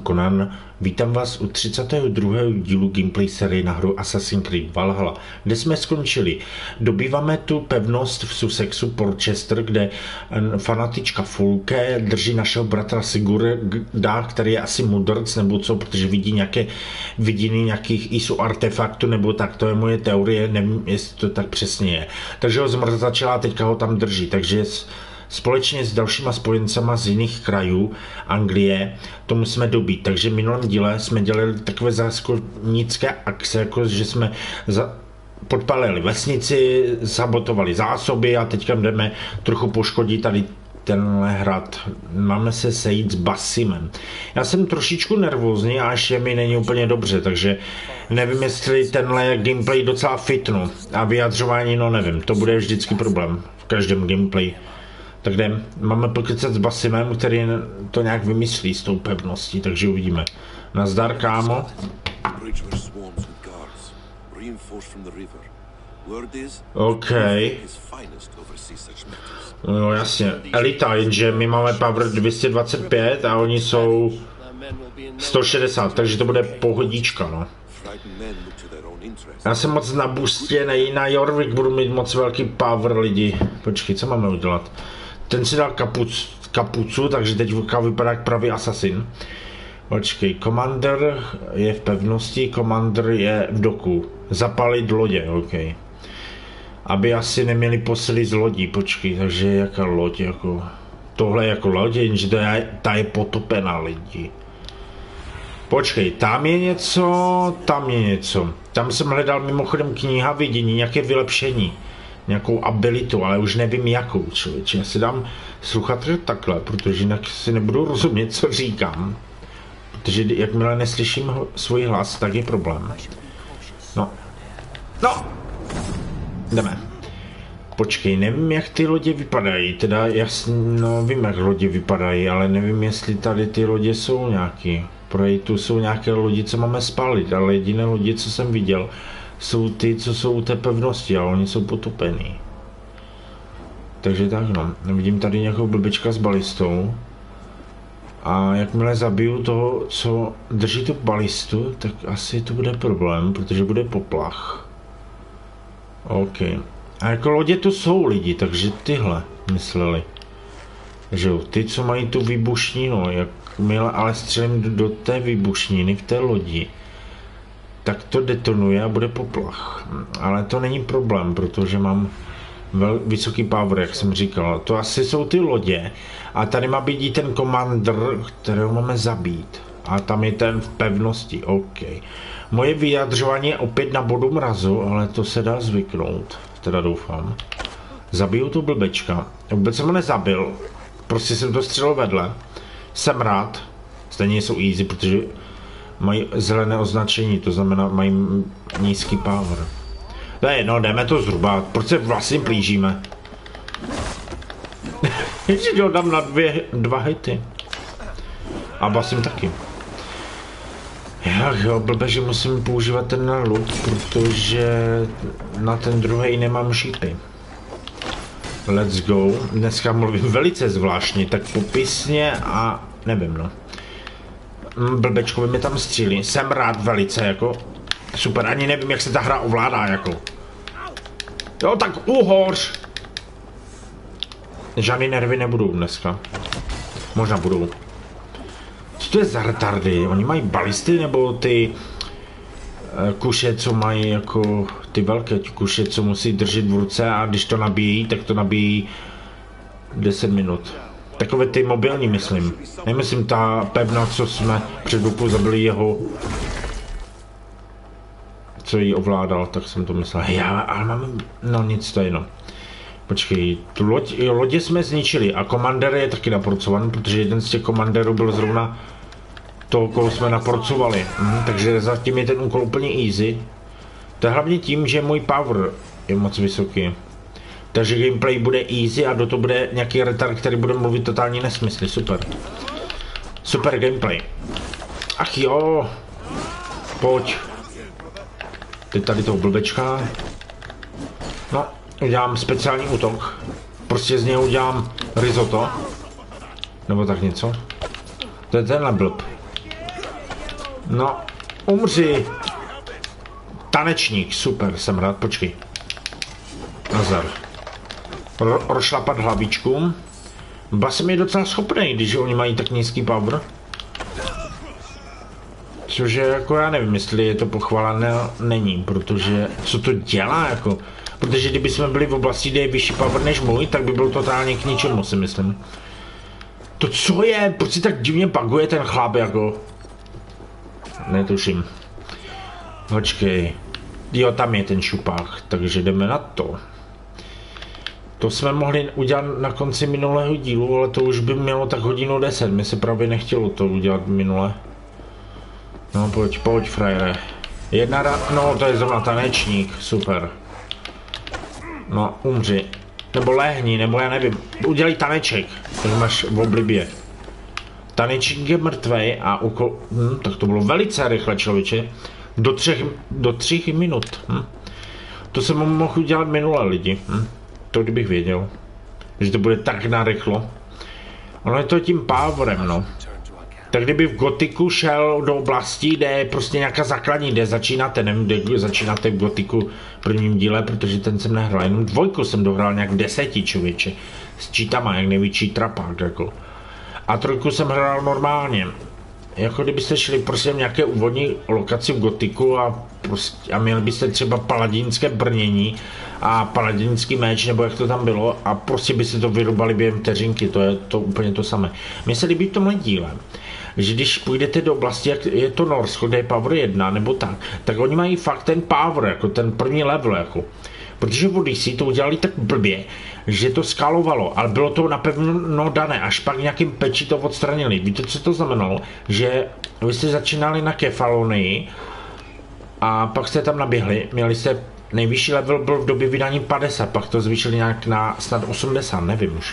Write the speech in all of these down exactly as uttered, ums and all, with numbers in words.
Conan. Vítám vás u třicátého druhého dílu gameplay série na hru Assassin's Creed Valhalla, kde jsme skončili. Dobýváme tu pevnost v Sussexu Porchester, kde fanatička Fulke drží našeho bratra Sigurda, který je asi mudrc nebo co, protože vidí nějaké vidiny nějakých isu artefaktů nebo tak, to je moje teorie, nevím, jestli to tak přesně je. Takže ho zmrzačila a teďka ho tam drží, takže společně s dalšíma spojencama z jiných krajů Anglie to musíme dobít. Takže v minulém díle jsme dělali takové záskotnické akce, jako že jsme za, podpalili vesnici, sabotovali zásoby a teďka jdeme trochu poškodit tady tenhle hrad. Máme se sejít s Basimem. Já jsem trošičku nervózní a ještě mi není úplně dobře, takže nevím, jestli tenhle gameplay docela fitnu a vyjadřování, no nevím, to bude vždycky problém v každém gameplay. Tak jdem, máme pokecat s Basimem, který to nějak vymyslí s tou pevností, takže uvidíme. Nazdar, kámo. OK. No jasně, elita, jenže my máme power dvě stě dvacet pět a oni jsou sto šedesát, takže to bude pohodička, no. Já jsem moc nabustěnej, na Jorvik budu mít moc velký power, lidi. Počkej, co máme udělat? Ten si dal kapuc, kapucu, takže teď vypadá jak pravý asasin. Počkej, Commander je v pevnosti, Commander je v doku. Zapalit lodě, OK. Aby asi neměli posily z lodí, počkej, takže jaká loď, jako... Tohle je jako loď, jenže ta je potopená, lidi. Počkej, tam je něco, tam je něco. Tam jsem hledal mimochodem kniha vidění, nějaké vylepšení. Nějakou abilitu, ale už nevím jakou, člověče. Já si dám sluchátka takhle, protože jinak si nebudu rozumět, co říkám. Protože jakmile neslyším svůj hlas, tak je problém. No. No! Jdeme. Počkej, nevím, jak ty lodě vypadají. Teda jasně, no vím, jak lodě vypadají, ale nevím, jestli tady ty lodě jsou nějaký. Protože tu jsou nějaké lodi, co máme spálit, ale jediné lodi, co jsem viděl, jsou ty, co jsou u té pevnosti a oni jsou potopený. Takže tak no, vidím tady nějakou blbečka s balistou. A jakmile zabiju toho, co drží tu balistu, tak asi to bude problém, protože bude poplach. OK. A jako lodě tu jsou lidi, takže tyhle mysleli. Že jo, ty, co mají tu výbušninu, jakmile ale střelím do, do té výbušniny v té lodi, tak to detonuje a bude poplach. Ale to není problém, protože mám vel, vysoký power, jak jsem říkal. To asi jsou ty lodě. A tady má být i ten Commander, kterého máme zabít. A tam je ten v pevnosti, OK. Moje vyjadřování je opět na bodu mrazu, ale to se dá zvyknout. Teda doufám. Zabiju tu blbečka. Vůbec jsem ho nezabil. Prostě jsem to střelil vedle. Jsem rád. Stejně jsou easy, protože mají zelené označení, to znamená, mají nízký power. To je jedno, jdeme to zhruba, proč se vlastně plížíme? Ještě ho dám na dvě, dva hity. A basím taky. Jak jo, blbe, že musím používat ten loot, protože na ten druhý nemám šípy. Let's go. Dneska mluvím velice zvláštně, tak popisně a nevím, no. Blbečkovi mi tam střílí. Jsem rád velice, jako. Super, ani nevím, jak se ta hra ovládá, jako. Jo, tak uhoř! Žádný nervy nebudou dneska. Možná budou. Co to je za retardy? Oni mají balisty, nebo ty kuše, co mají jako ty velké kuše, co musí držet v ruce a když to nabíjí, tak to nabíjí deset minut. Takové ty mobilní, myslím. Nemyslím ta pevná, co jsme před chvilkou zabili jeho, co jí ovládal, tak jsem to myslel. Já, ale mám, no nic, to je jenom. Počkej, tu loď, jo, lodě jsme zničili a komander je taky naporcovaný, protože jeden z těch komanderů byl zrovna toho, koho jsme naporcovali. Hm, takže zatím je ten úkol úplně easy. To je hlavně tím, že můj power je moc vysoký. Takže gameplay bude easy a do toho bude nějaký retard, který bude mluvit totální nesmysly. Super. Super gameplay. Ach jo. Pojď. Teď tady toho blbečka. No, udělám speciální útok. Prostě z něj udělám risotto. Nebo tak něco. To je tenhle blb. No, umři. Tanečník, super, jsem rád, počkej. Nazar. Ro rozšlapat hlavičku. Basem je docela schopný, když oni mají tak nízký power. Což je jako, já nevím, jestli je to pochválené, není, protože, co to dělá, jako. Protože kdyby jsme byli v oblasti, kde je vyšší power než můj, tak by bylo totálně k ničemu, si myslím. To co je? Proč si tak divně buguje ten chlap, jako? Netuším. Počkej. Jo, tam je ten šupák, takže jdeme na to. To jsme mohli udělat na konci minulého dílu, ale to už by mělo tak hodinu deset. Mi se právě nechtělo to udělat minule. No pojď, pojď, frajere. Jedna ra... No, to je zrovna tanečník, super. No, umři. Nebo lehni, nebo já nevím. Udělej taneček, tak máš v oblibě. Tanečník je mrtvej a úkol... Hm, tak to bylo velice rychle, člověče. Do třech, do třech minut. Hm. To jsem mohl udělat minule, lidi. Hm. To kdybych věděl. Že to bude tak narychlo. Ono je to tím powerem, no. Tak kdyby v Gotiku šel do oblasti, kde je prostě nějaká základní, kde začínáte, nevím, kde začínáte v Gotiku v prvním díle, protože ten jsem nehrál, jenom dvojku jsem dohrál nějak v deseti, člověče. S cheatama, jak největší trapák, jako. A trojku jsem hrál normálně. Jako kdybyste šli prostě v nějaké úvodní lokaci v Gotiku a, prostě, a měli byste třeba paladínské brnění a paladínský meč, nebo jak to tam bylo, a prostě byste to vyrubali během vteřinky, to je to úplně to samé. Mně se líbí v tomhle díle, že když půjdete do oblasti, jak je to Norsko, kde je power jedna, nebo tak, tak oni mají fakt ten power, jako ten první level, jako. Protože v Odyssey to udělali tak blbě, že to skalovalo, ale bylo to napevno dané, až pak nějakým peči to odstranili. Víte, co to znamenalo? Že vy jste začínali na Kefalonii a pak jste tam naběhli, měli jste nejvyšší level byl v době vydání padesát, pak to zvýšili nějak na snad osmdesát, nevím už.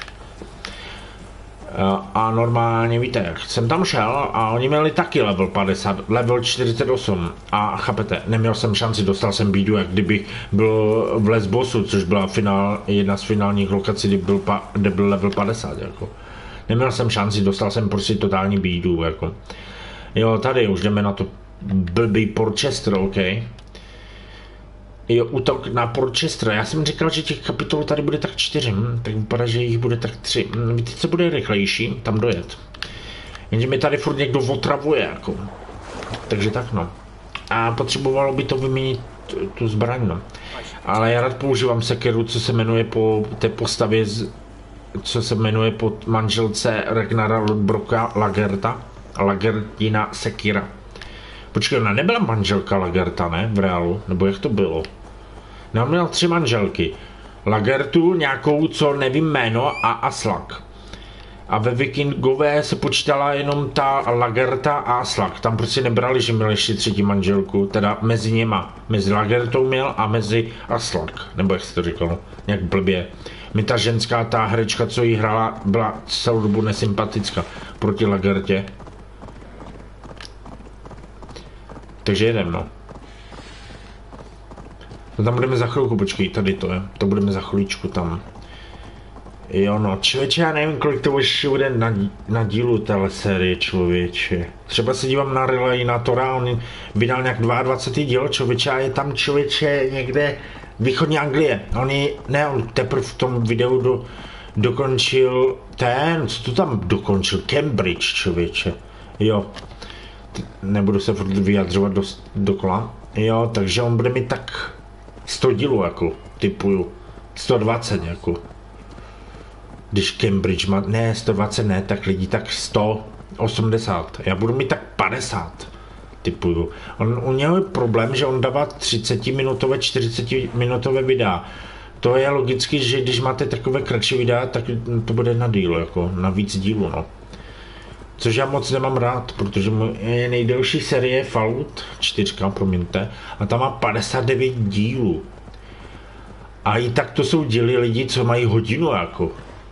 A normálně víte, jak jsem tam šel a oni měli taky level padesát, level čtyřicet osm a chápete, neměl jsem šanci, dostal jsem bídu, jak kdybych byl v Les Bossu, což byla finál, jedna z finálních lokací, kde byl, pa, kde byl level padesát, jako. Neměl jsem šanci, dostal jsem prostě totální bídu, jako. Jo, tady už jdeme na to blbý Porchester, ok. Jo, útok na Porchester. Já jsem říkal, že těch kapitolů tady bude tak čtyři, hm, tak vypadá, že jich bude tak tři. Hm, víte, co bude rychlejší? Tam dojet. Jenže mi tady furt někdo otravuje, jako. Takže tak, no. A potřebovalo by to vyměnit tu zbraň, no. Ale já rád používám sekeru, co se jmenuje po té postavě, z, co se jmenuje po manželce Ragnara Lodbroka Lagerta. Lagertina Sekira. Počkej, ona nebyla manželka Lagerta, ne? V reálu? Nebo jak to bylo? No, měl tři manželky. Lagertu, nějakou, co nevím jméno, a Aslak. A ve Vikingové se počítala jenom ta Lagerta a Aslak. Tam prostě nebrali, že měl ještě třetí manželku. Teda mezi něma. Mezi Lagertou měl a mezi Aslak. Nebo jak se to říkalo? Nějak blbě. Mi ta ženská, ta herečka, co jí hrála, byla celou dobu nesympatická proti Lagertě. Takže jedem, no. No tam budeme za chvilku, počkej, tady to je. To budeme za chvíličku tam. Jo, no, člověče, já nevím, kolik to už bude na, na dílu téhle série, člověče. Třeba se dívám na Relainatora, on vydal nějak dvacátý díl, člověče, a je tam člověče někde východní Anglie. On je, ne, on teprve v tom videu do, dokončil ten, co to tam dokončil? Cambridge, člověče. Jo. Nebudu se furt vyjadřovat do, dokola. Jo, takže on bude mít tak sto dílů, jako, typuju. sto dvacet, jako. Když Cambridge má, ne, sto dvacet ne, tak lidi, tak sto osmdesát. Já budu mít tak padesát, typuju. On, u něho je problém, že on dává třicetiminutové, čtyřicetiminutové videa. To je logicky, že když máte takové kratší videa, tak to bude na díl, jako, na víc dílu, no. Což já moc nemám rád, protože je nejdelší série Fallout čtyři, promiňte, a tam má padesát devět dílů. A i tak to jsou díly lidí, co mají hodinu, jako.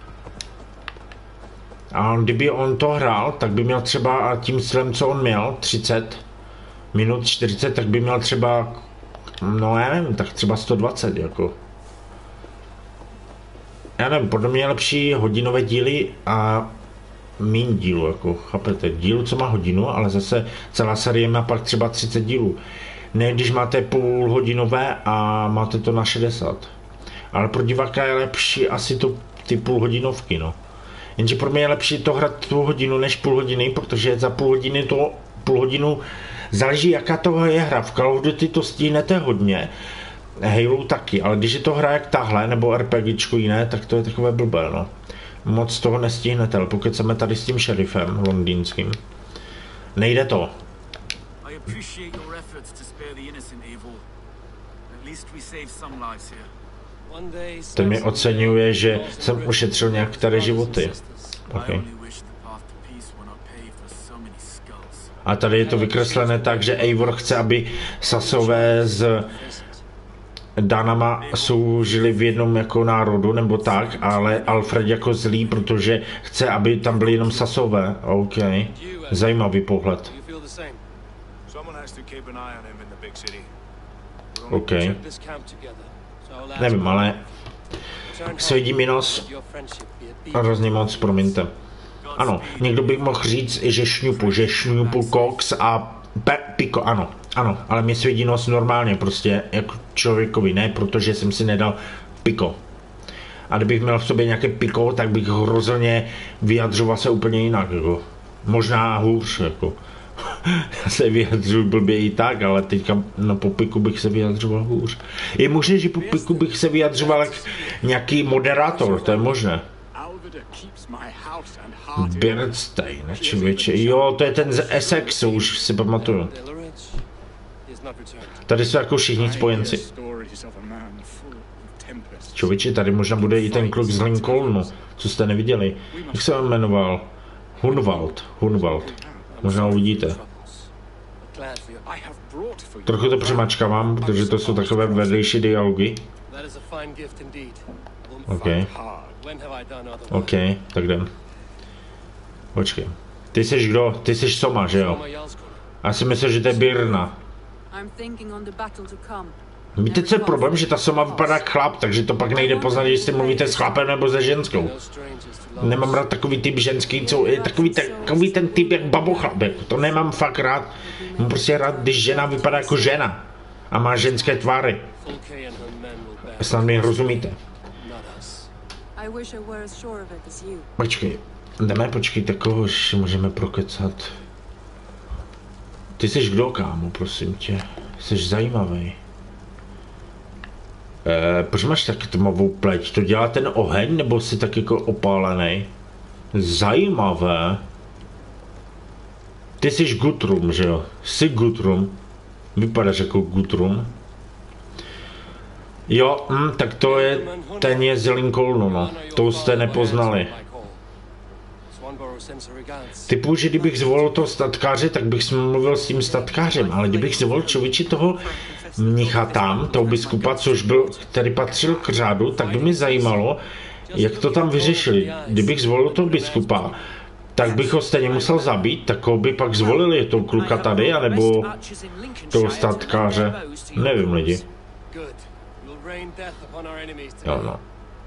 A kdyby on to hrál, tak by měl třeba tím stylem, co on měl, třicet minut, čtyřicet, tak by měl třeba, no já nevím, tak třeba sto dvacet, jako. Já nevím, podle mě je lepší hodinové díly a míň dílu, jako chápete, dílu, co má hodinu, ale zase celá série má pak třeba třicet dílů. Ne, když máte půlhodinové a máte to na šedesát. Ale pro diváka je lepší asi to, ty půlhodinovky, no. Jenže pro mě je lepší to hrát tu hodinu než půl hodiny, protože za půl hodiny to, půl hodinu záleží, jaká toho je hra. V Call of Duty to stihnete hodně, Halo taky, ale když je to hra jak tahle, nebo RPGčko jiné, tak to je takové blbé, no. Moc toho nestihnete, ale pokud jsme tady s tím šerifem londýnským, nejde to. Ten mi oceňuje, že jsem ušetřil některé životy. Okay. A tady je to vykreslené tak, že Eivor chce, aby Sasové s Danama soužili v jednom jako národu, nebo tak, ale Alfred jako zlý, protože chce, aby tam byli jenom Sasové. OK. Zajímavý pohled. OK. Nevím, ale svědí mi nos hrozně moc, promiňte. Ano, někdo by mohl říct, že šňupu, že šňupu koks a pe, piko, ano, ano, ale mě svědí nos normálně, prostě jako člověkovi, ne, protože jsem si nedal piko. A kdybych měl v sobě nějaké piko, tak bych hrozně vyjadřoval se úplně jinak, jako. Možná hůř, jako. Já se vyjadřuji blbě i tak, ale teďka no, po piku bych se vyjadřoval hůř. Je možné, že po piku bych se vyjadřoval jak nějaký moderátor, to je možné. Bernstein, člověče, jo, to je ten z Essexu, už si pamatuju. Tady jsou jako všichni spojenci. Člověče, tady možná bude i ten kluk z Lincolnu, co jste neviděli. Jak se on jmenoval? Hunwald, Hunwald. Možná uvidíte. Trochu to přemačkávám, protože to jsou takové vedlejší dialogy. OK. OK, tak jdem. Počkej. Ty jsi kdo? Ty jsi Soma, že jo? Já si myslím, že to je Birna. Víte, co je problém, že ta Soma vypadá jak chlap, takže to pak nejde poznat, jestli mluvíte s chlapem nebo se ženskou. Nemám rád takový typ ženský, co je takový, takový ten typ jak babochlap, to nemám fakt rád. Mám prostě rád, když žena vypadá jako žena a má ženské tváry. Snad mi rozumíte. Počkej, jdeme, počkej, takového můžeme prokecat. Ty jsi kdo, kámo, prosím tě? Jsi zajímavý. Eh, proč máš taky tmavou pleť? To dělá ten oheň, nebo jsi tak jako opálený? Zajímavé. Ty jsi Guthrum, že jo? Jsi Guthrum. Vypadáš jako Guthrum. Jo, hm, tak to je, ten je z Lincolnu, no. To jste nepoznali. Typu, že kdybych zvolil toho statkáře, tak bych mluvil s tím statkářem, ale kdybych zvolil člověče toho mnicha tam, toho biskupa, což byl, který patřil k řádu, tak by mě zajímalo, jak to tam vyřešili. Kdybych zvolil toho biskupa, tak bych ho stejně musel zabít, tak ho by pak zvolili toho kluka tady, anebo toho statkáře. Nevím, lidi. Jo, no.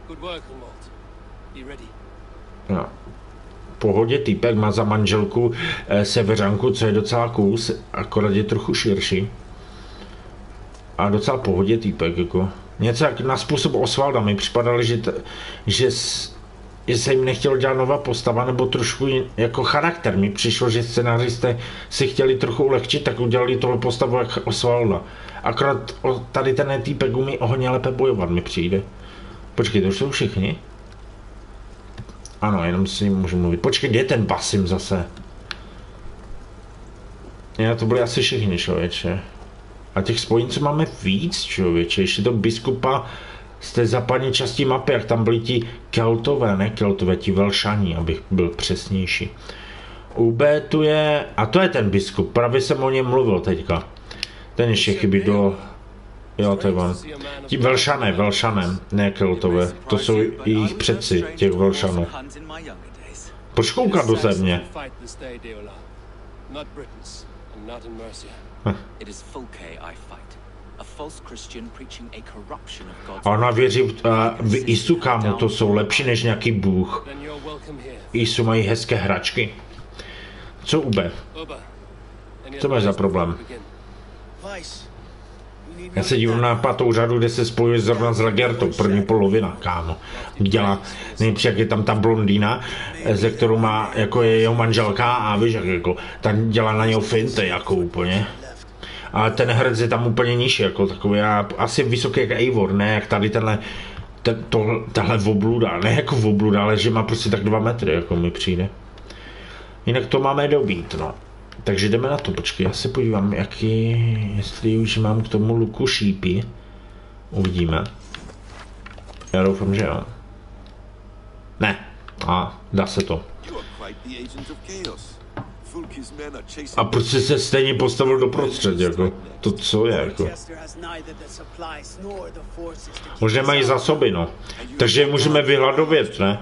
No. V pohodě týpek má za manželku eh, severanku, co je docela kus, akorát je trochu širší. A docela pohodě týpek, jako. Něco jak na způsob Osvalda mi připadalo, že, t, že, s, že se jim nechtělo dělat nová postava, nebo trošku jako charakter. Mi přišlo, že scenáristé si chtěli trochu ulehčit, tak udělali tohle postavu jak Osvalda. Akorát o, tady ten týpek umí o hodně lépe bojovat, mi přijde. Počkej, to už jsou všichni? Ano, jenom si můžu mluvit. Počkej, kde je ten Basim zase? Já, to byly asi všichni, člověče. A těch spojenců máme víc, člověče. Ještě to biskupa z té západní části mapy, jak tam byli ti Keltové, ne Keltové, ti Velšaní, abych byl přesnější. U B tu je... A to je ten biskup, právě jsem o něm mluvil teďka. Ten ještě chybí do... Jo, to je on. Ti Velšané, Velšané, ne Keltové. To jsou jejich předci, těch Velšanů. Proč koukat do země? Hm. A ona věří v, uh, v Isu, kámo, to jsou lepší než nějaký bůh. Isu mají hezké hračky. Co Ube? Co máš za problém? Já se dívám na pátou řadu, kde se spojuje zrovna s Lagertou, první polovina, kámo. Dělá, nejlepší, jak je tam ta blondýna, ze kterou má, jako je jeho manželka a víš, jak jako, tam dělá na něho finty, jako úplně. A ten herec je tam úplně nižší, jako takový, asi vysoký jak Eivor, ne jak tady tenhle, ten, to, tahle obluda, ne jako obluda, ale že má prostě tak dva metry, jako mi přijde. Jinak to máme dobít, no. Takže jdeme na to, počkej, já se podívám, jaký, jestli už mám k tomu luku šípy. Uvidíme. Já doufám, že jo. Ne. A, dá se to. A proč jsi se stejně postavil do prostřed, jako? To co je, jako? Možná mají zásoby, no. Takže je můžeme vyhladovět, ne?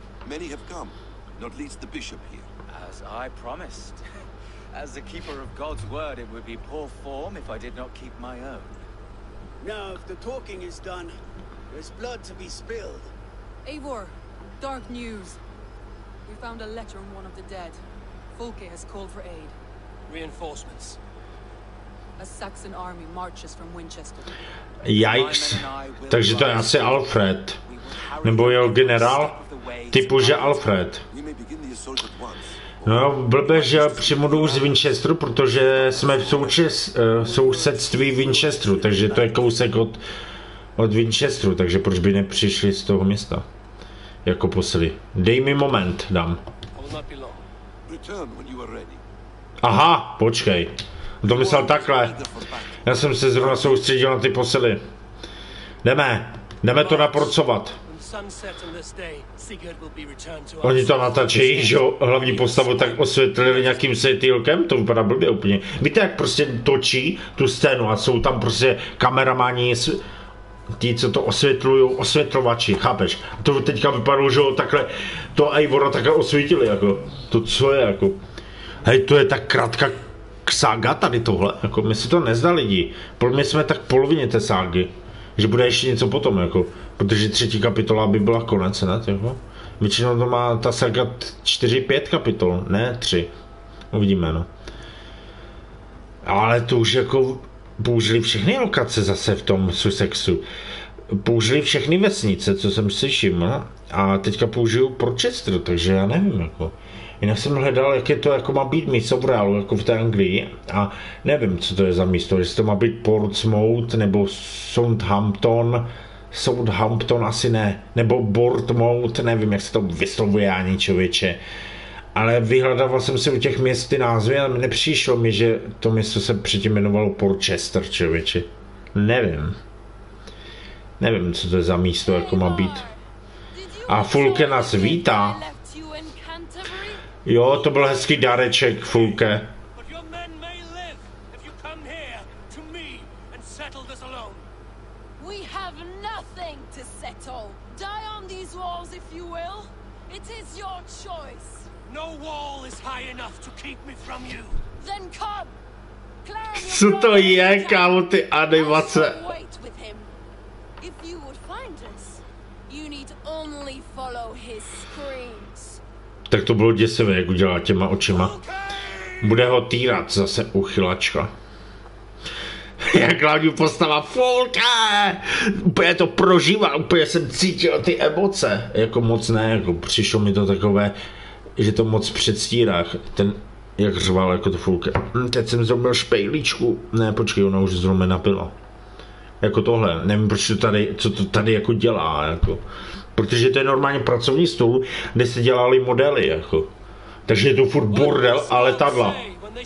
As the keeper of God's word, it would be poor form if I did not keep my own. Now, if the talking is done, there's blood to be spilled. Eivor, dark news. We found a letter on one of the dead. Folke has called for aid. Reinforcements. A Saxon army marches from Winchester. Yikes. Takže to je asi Alfred. Nebo jeho generál? Typu, že Alfred. No, blbě, že přímo jdou z Winchesteru, protože jsme v součes, uh, sousedství Winchesteru, takže to je kousek od, od Winchesteru, takže proč by nepřišli z toho města? Jako posily. Dej mi moment, dám. Aha, počkej. To myslel takhle. Já jsem se zrovna soustředil na ty posily. Jdeme, jdeme to napracovat. Oni to natáčejí, že hlavní postavu tak osvětlili nějakým světýlkem, to vypadá blbě úplně. Víte, jak prostě točí tu scénu a jsou tam prostě kameramani, ti, co to osvětlují, osvětlovači, chápeš? A to teďka vypadalo, že takhle, to Eivora takhle osvítili, jako, to co je, jako. Hej, to je tak krátká sága tady tohle, jako, my si to nezdá lidi, podle mě jsme tak v polovině té ságy, že bude ještě něco potom, jako. Protože třetí kapitola by byla konec, ne? Jako? Většinou to má ta saga čtyři pět kapitol, ne tři. Uvidíme, no. Ale to už jako použili všechny lokace zase v tom Sussexu. Použili všechny vesnice, co jsem si všiml. A teďka použiju Rochester, takže já nevím, jako. Jinak jsem hledal, jak je to, jako má být místo v reálu, jako v té Anglii. A nevím, co to je za místo, jestli to má být Portsmouth nebo Southampton. Southampton asi ne, nebo Bournemouth, nevím, jak se to vyslovuje ani, člověče. Ale vyhledával jsem si u těch měst ty názvy a nepřišlo mi, že to město se předtím jmenovalo Porchester, člověče. Nevím. Nevím, co to je za místo, jako má být. A Fulke nás vítá. Jo, to byl hezký dáreček, Fulke. Co to je, kámo, ty animace? Tak to bylo děsivé, jak udělá těma očima. Bude ho týrat zase uchylačka. Jak hlavní postava Fulke! Úplně to prožívá, úplně jsem cítil ty emoce. Jako moc ne, jako přišlo mi to takové, že to moc předstírá. Ten, jak řval jako to Fulke. Teď jsem zrobil špejličku. Ne, počkej, ona už zrovna napila. Jako tohle, nevím, proč to tady, co to tady jako dělá, jako. Protože to je normálně pracovní stůl, kde se dělali modely, jako. Takže je to furt bordel a letadla.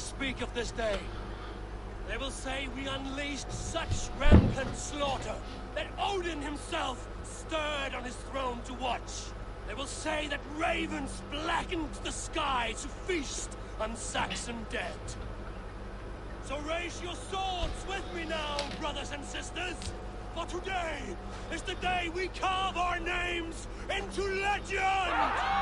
On Saxon dead. So raise your swords with me now, brothers and sisters, for today is the day we carve our names into legend!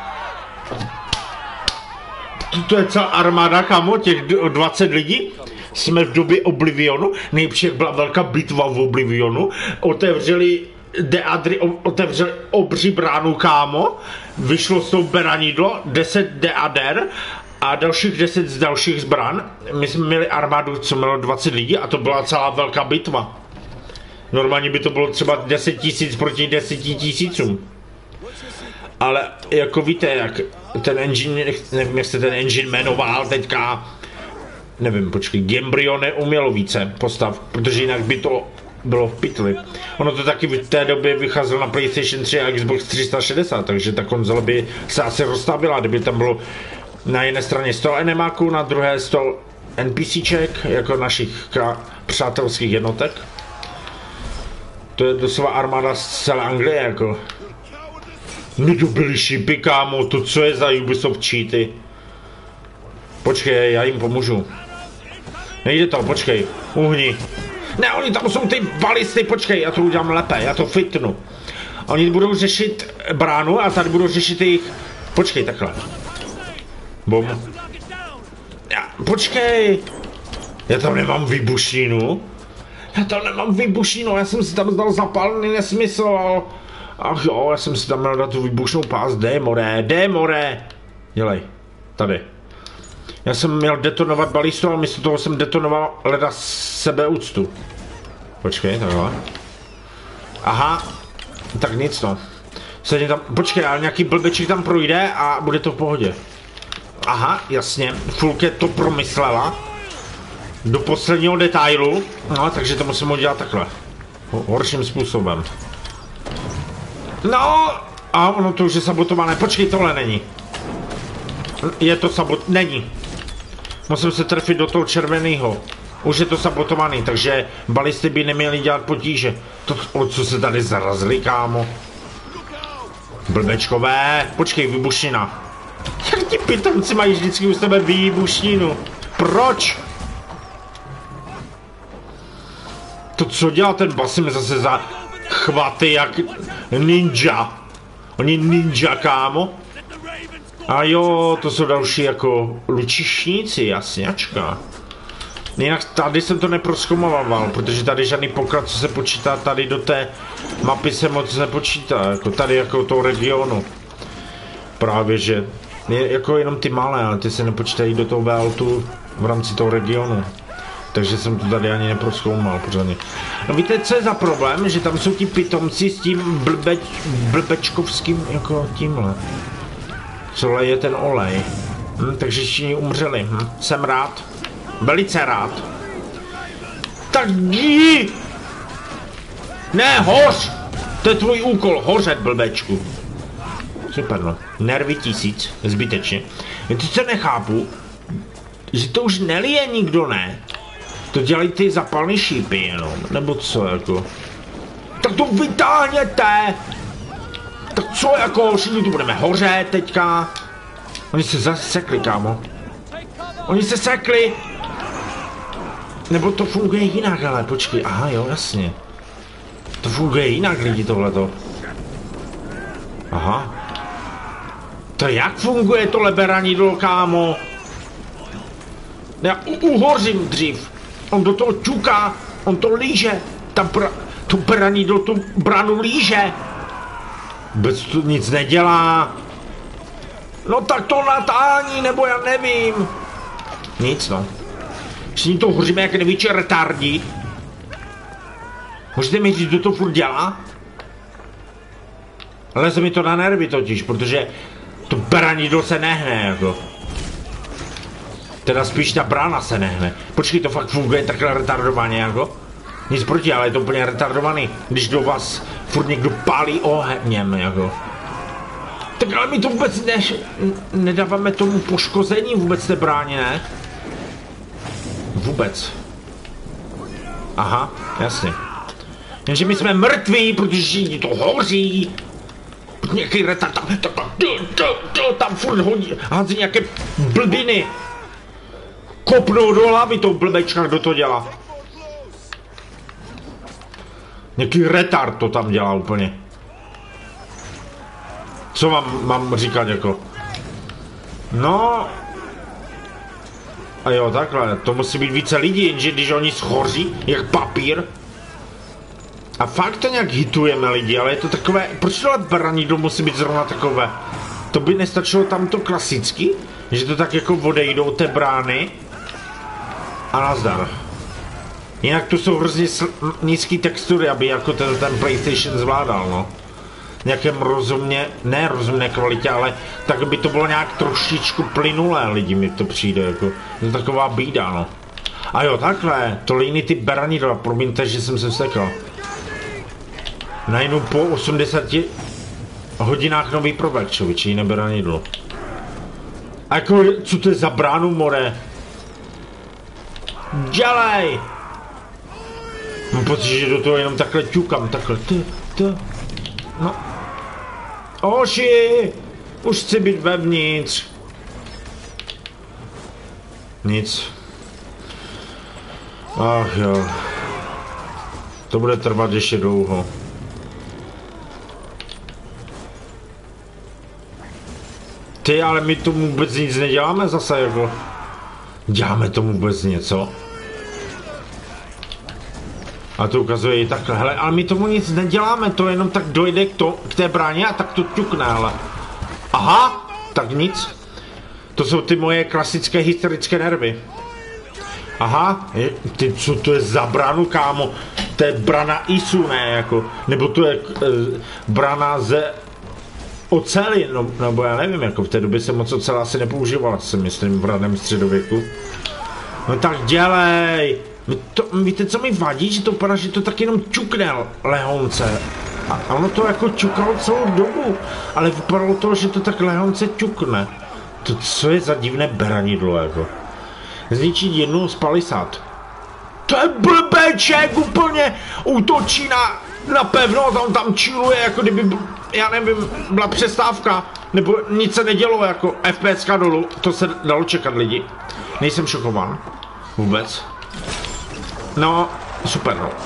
To je celá armáda, kamo, těch dvacet lidí? jsme v době Oblivionu, nejlepší jak byla velká bitva v Oblivionu, otevřeli Deadry, otevřeli obří bránu, kámo, vyšlo z toho beranidlo, deset deader a dalších deset z dalších zbran. My jsme měli armádu, co mělo dvacet lidí a to byla celá velká bitva. Normálně by to bylo třeba deset tisíc proti deseti tisícům. Ale jako víte, jak ten engine, nevím, jak se ten engine jmenoval teďka, nevím, počkej, Gamebryo neumělo více postav, protože jinak by to bylo v pytli. Ono to taky v té době vycházelo na PlayStation tři a Xbox tři sta šedesát, takže ta konzole by se asi rozstavila, kdyby tam bylo na jedné straně sto enemáků, na druhé sto NPCček, jako našich přátelských jednotek. To je doslova armáda z celé Anglie, jako. No to byly šipy, kámo, to co je za Ubisoft cheaty? Počkej, já jim pomůžu. Nejde to, počkej, uhni. Ne, oni tam jsou ty balisty, počkej, já to udělám lépe, já to fitnu. Oni budou řešit bránu a tady budou řešit jejich... Počkej, takhle. Bum. Já, počkej. Já tam nemám výbušinu. Já tam nemám výbušinu, já jsem si tam zdal zapálený nesmysl. Ach jo, já jsem si tam měl dát tu výbušnou pás, démore, démore. Dělej, tady. Já jsem měl detonovat balistu, ale místo toho jsem detonoval leda sebeúctu. Počkej, takhle. Aha, tak nic no. Sedím tam, počkej, ale nějaký blbeček tam projde a bude to v pohodě. Aha, jasně, Fulke to promyslela. Do posledního detailu, no, takže to musím udělat takhle. Horším způsobem. No, a ono to už je sabotované, počkej, tohle není. Je to sabot... není. Musím se trefit do toho červeného. Už je to sabotovaný, takže balisty by neměli dělat potíže. To, o co se tady zarazili, kámo? Blbečkové, počkej, výbušnina. Jak ti pitomci mají vždycky u sebe výbušninu? Proč? To co dělá ten Basim zase za chvaty jak ninja? Oni ninja, kámo? A jo, to jsou další jako lučišníci, jasňačka. Jinak tady jsem to neprozkoumával, protože tady žádný poklad, co se počítá tady do té mapy se moc nepočítá, jako tady jako toho regionu. Právě že, je jako jenom ty malé, ale ty se nepočítají do toho Veltu v rámci toho regionu. Takže jsem to tady ani neprozkoumal pořádně. No víte, co je za problém? Že tam jsou ti pitomci s tím blbeč, blbečkovským, jako tímhle. Co leje ten olej. Hm, takže všichni umřeli. Hm, jsem rád. Velice rád. Tak jdi! Ne, hoř! To je tvůj úkol, hořet, blbečku. Super, no. Nervy tisíc, zbytečně. Víte, co nechápu? Že to už nelije nikdo, ne? To dělají ty zapalný šípy jenom, nebo co, jako? Tak to vytáhněte! Tak co, jako, všichni tu budeme hořet teďka? Oni se zase sekli, kámo. Oni se sekli! Nebo to funguje jinak, ale počkej, aha, jo, jasně. To funguje jinak, lidi, tohleto. Aha. To jak funguje tohle beranidlo, kámo? Já uhořím dřív. On do toho ťuká, on to líže. Tam pra, to beranidlo tu branu líže. Vůbec to nic nedělá. No tak to natání, nebo já nevím. Nic, no. Všichni to hoříme jak největší retardi. Můžete mi říct, kdo to furt dělá? Ale se mi to na nervy totiž, protože to beranidlo se nehne, jako. Teda spíš ta brána se nehne. Počkej, to fakt funguje takhle retardovaně, jako? Nic proti, ale je to úplně retardovaný, když do vás furt někdo pálí ohněm, jako. Tak ale my to vůbec ne, nedáváme tomu poškození vůbec té bráně, ne? Vůbec. Aha, jasně. Jenže my jsme mrtví, protože to hoří. Nějaký retard tam, tam, tam, tam, tam furt hodí, hází nějaké blbiny. Kopnou do hlavy toho blbečka, kdo to dělá. Nějaký retard to tam dělá úplně. Co vám mám říkat jako? No... A jo, takhle, to musí být více lidí, jenže když oni schoří, jak papír. A fakt to nějak hitujeme lidi, ale je to takové, proč tohle branidlo musí být zrovna takové? To by nestačilo tam to klasicky? Že to tak jako odejdou té brány a nazdar. Jinak tu jsou hrozně nízký textury, aby jako ten, ten PlayStation zvládal, no. Nějakém rozumně, ne rozumné kvalitě, ale tak by to bylo nějak trošičku plynulé, lidi mi to přijde, jako. To je taková bída, no. A jo, takhle, to jiný ty beranidla, promiňte, že jsem se vstekl. Najednou po osmdesáti hodinách nový proběh, člověče, jiné beranidlo. A jako, co to je za bránu, more? Dělej! Mám pocit, že do toho jenom takhle ťukám, takhle, ty, ty, no. Oši! Už chci být vevnitř. Nic. Ach jo. To bude trvat ještě dlouho. Ty, ale my tomu vůbec nic neděláme zase, jako. Děláme tomu vůbec něco. A to ukazuje i takhle, hele, ale my tomu nic neděláme, to jenom tak dojde k, to, k té bráně a tak to ťukne, hele. Aha, tak nic. To jsou ty moje klasické hysterické nervy. Aha, je, ty, co to je za bránu, kámo? To je brana Isu, ne, jako, nebo to je e, brana ze oceli, no, nebo já nevím, jako v té době jsem moc ocela asi nepoužívala, si myslím, v raném středověku. No tak dělej! To, víte, co mi vadí, že to vypadá, že to tak jenom ťukne lehonce. A ono to jako ťukalo celou dobu, ale vypadalo to, že to tak lehonce ťukne. To co je za divné beranidlo, jako. Zničit jednu z palisád. To je blbeček úplně! Útočí na, na pevno, tam tam čiluje, jako kdyby, já nevím, byla přestávka. Nebo nic se nedělo, jako FPSka dolů. To se dalo čekat, lidi. Nejsem šokován. Vůbec. No, super, no.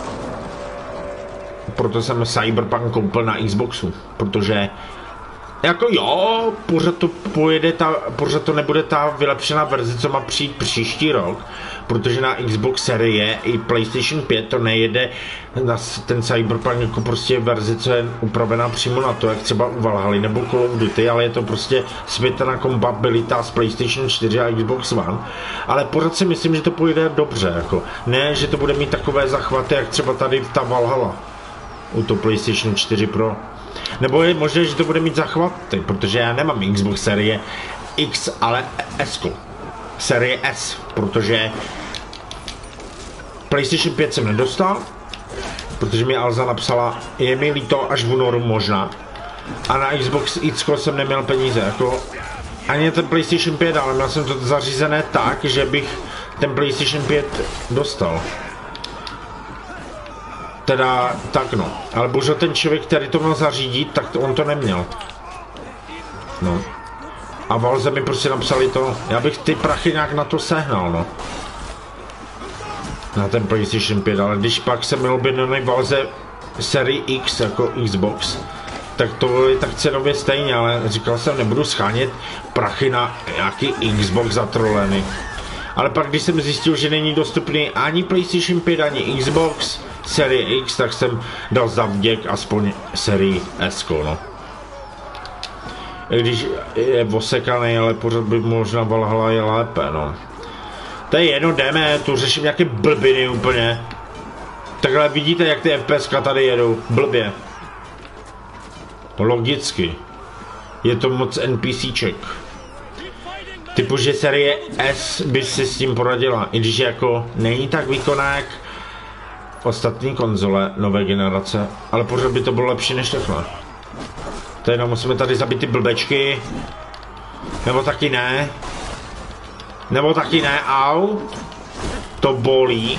Proto jsem Cyberpunk koupil na Xboxu, protože jako jo, pořád to pojede ta, pořád to nebude ta vylepšená verze, co má přijít příští rok, protože na Xbox série i PlayStation pět to nejede na ten Cyberpunk jako prostě verze, co je upravená přímo na to, jak třeba u Valhaly nebo Call of Duty, ale je to prostě světelná kompatibilita s PlayStation čtyři a Xbox One, ale pořád si myslím, že to pojede dobře, jako ne, že to bude mít takové zachvaty, jak třeba tady ta Valhalla u to PlayStation čtyři Pro. Nebo je možné, že to bude mít zachvaty, protože já nemám Xbox série X, ale S. Série S, protože PlayStation pět jsem nedostal, protože mi Alza napsala, je mi líto až v únoru možná. A na Xbox X jsem neměl peníze, jako ani ten PlayStation pět, ale měl jsem to zařízené tak, že bych ten PlayStation pět dostal. Teda, tak no, ale bohužel ten člověk, který to měl zařídit, tak to, on to neměl. No. A Valze mi prostě napsali to, já bych ty prachy nějak na to sehnal, no. Na ten PlayStation pět, ale když pak jsem měl objednaný Valze sérii X jako Xbox, tak to je tak cenově stejně, ale říkal jsem, nebudu schánět prachy na nějaký Xbox za troleny. Ale pak, když jsem zjistil, že není dostupný ani PlayStation pět, ani Xbox série X, tak jsem dal za vděk aspoň sérii S, no. I když je osekaný, ale pořád by možná Valhalla je lépe, no. To je jedno, jdeme, tu řeším nějaké blbiny úplně. Takhle vidíte, jak ty FPSka tady jedou, blbě. Logicky. Je to moc NPCček. Typu, že série S by si s tím poradila, i když jako není tak výkonná jak ostatní konzole nové generace, ale pořád by to bylo lepší než takhle. To jenom musíme tady zabít ty blbečky. Nebo taky ne. Nebo taky ne, au. To bolí.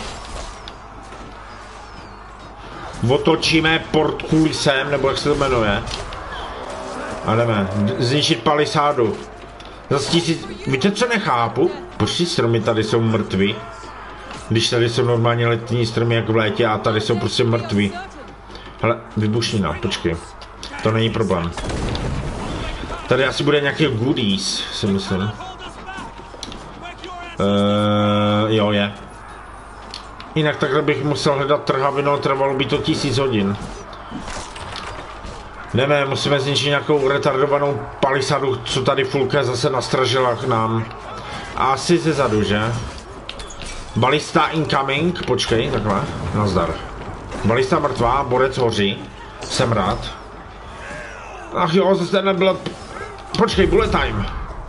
Otočíme port kulisem, nebo jak se to jmenuje. A jdeme, zničit palisádu. Zase tisíc, víte co nechápu? Proč ty stromy tady jsou mrtví? Když tady jsou normálně letní stromy jak v létě a tady jsou prostě mrtví. Hele, vybušnina, počkej. To není problém. Tady asi bude nějaký goodies, si myslím. Uh, jo, je. Jinak takhle bych musel hledat trhavinu, trvalo by to tisíc hodin. Jdeme, musíme zničit nějakou retardovanou palisadu, co tady Fulke zase nastražila k nám. A asi ze zadu, že? Balista incoming, počkej, takhle, nazdar. Balista mrtvá, borec hoří, jsem rád. Ach jo, zase nebylo... Počkej, bullet time.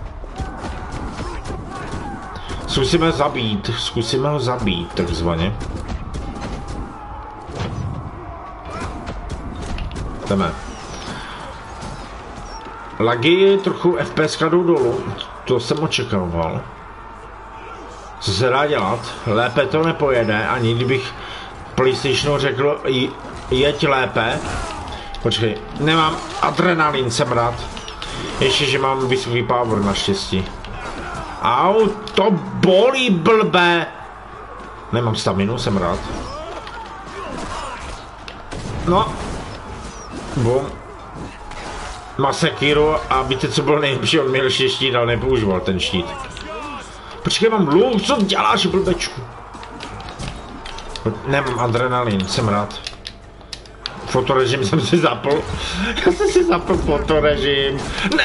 Zkusíme zabít, zkusíme ho zabít, takzvaně. Jdeme. Lagy, trochu F P S jdou dolů, to jsem očekával. Co se dá dělat? Lépe to nepojede, ani kdybych PlayStationu řekl, jeď lépe. Počkej, nemám adrenalin, jsem rád. Ještě, že mám vysoký power naštěstí. Au, to bolí blbé. Nemám staminu, jsem rád. No. Bum. Má sekiru a víte, co bylo nejlepší, on měl ještě štít, ale nepoužíval ten štít. Počkej, mám luk, co děláš, blbečku? Nemám adrenalin, jsem rád. Fotorežim jsem si zapl. Já jsem si zapl fotorežim. Ne!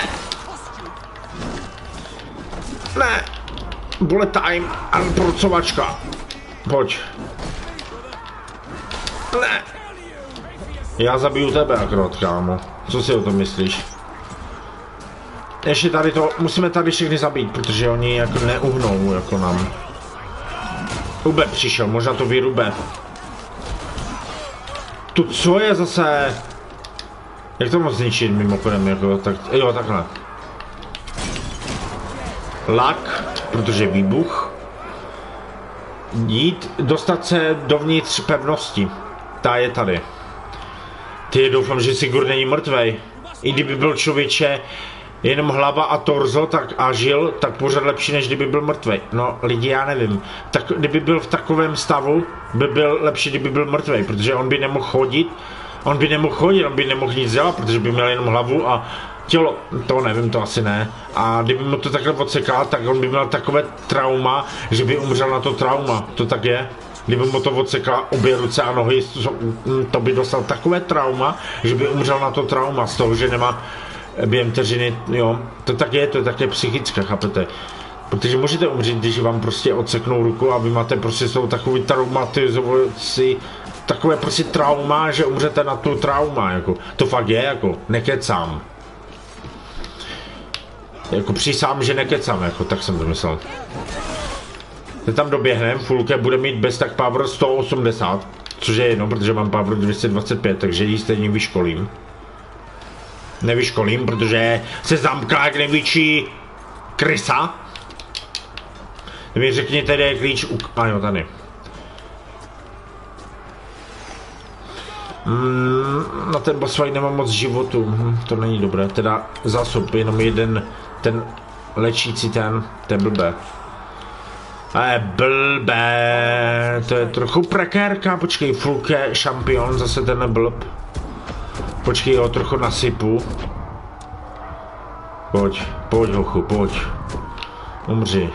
Ne! Bullet time a procovačka. Pojď. Ne! Já zabiju tebe akorát, kámo. Co si o tom myslíš? Ještě tady to, musíme tady všechny zabít, protože oni jako neuhnou jako nám. Ube přišel, možná to vyrube. Tu co je zase? Jak to moc zničit mimochodem, jako tak, jo takhle. Lak, protože výbuch. Jít, dostat se dovnitř pevnosti. Ta je tady. Ty, doufám, že Sigurd není mrtvej. I kdyby byl člověče jenom hlava a torzo tak a žil, tak pořád lepší, než kdyby byl mrtvej. No, lidi, já nevím. Tak kdyby byl v takovém stavu, by byl lepší, kdyby byl mrtvej, protože on by nemohl chodit. On by nemohl chodit, on by nemohl nic dělat, protože by měl jenom hlavu a tělo. To nevím, to asi ne. A kdyby mu to takhle odsekal, tak on by měl takové trauma, že by umřel na to trauma. To tak je. Kdyby mu to odsekla obě ruce a nohy, to by dostal takové trauma, že by umřel na to trauma z toho, že nemá během vteřiny, jo. To tak je, to je také psychické, chápete? Protože můžete umřít, když vám prostě odseknou ruku a vy máte prostě jsou takový traumatizující, takové prostě trauma, že umřete na tu trauma, jako. To fakt je, jako, nekecám. Jako přísám, že nekecám, jako, tak jsem to myslel. Teď tam doběhnem, Fulke bude mít bez tak power sto osmdesát, což je jedno, protože mám power dvě stě dvacet pět, takže ji stejně vyškolím. Nevyškolím, protože se zamkla jak největší krysa. Mi řekněte, kde je klíč u... A jo, tady. Mm, na ten boss fight nemám moc životu, hm, to není dobré, teda zásob, jenom jeden, ten léčící ten, to je blbé. A je blbé, to je trochu prekérka, počkej, Fulke, šampion, zase ten blb. Počkej, ho trochu nasypu. Pojď, pojď hochu, pojď. Umři.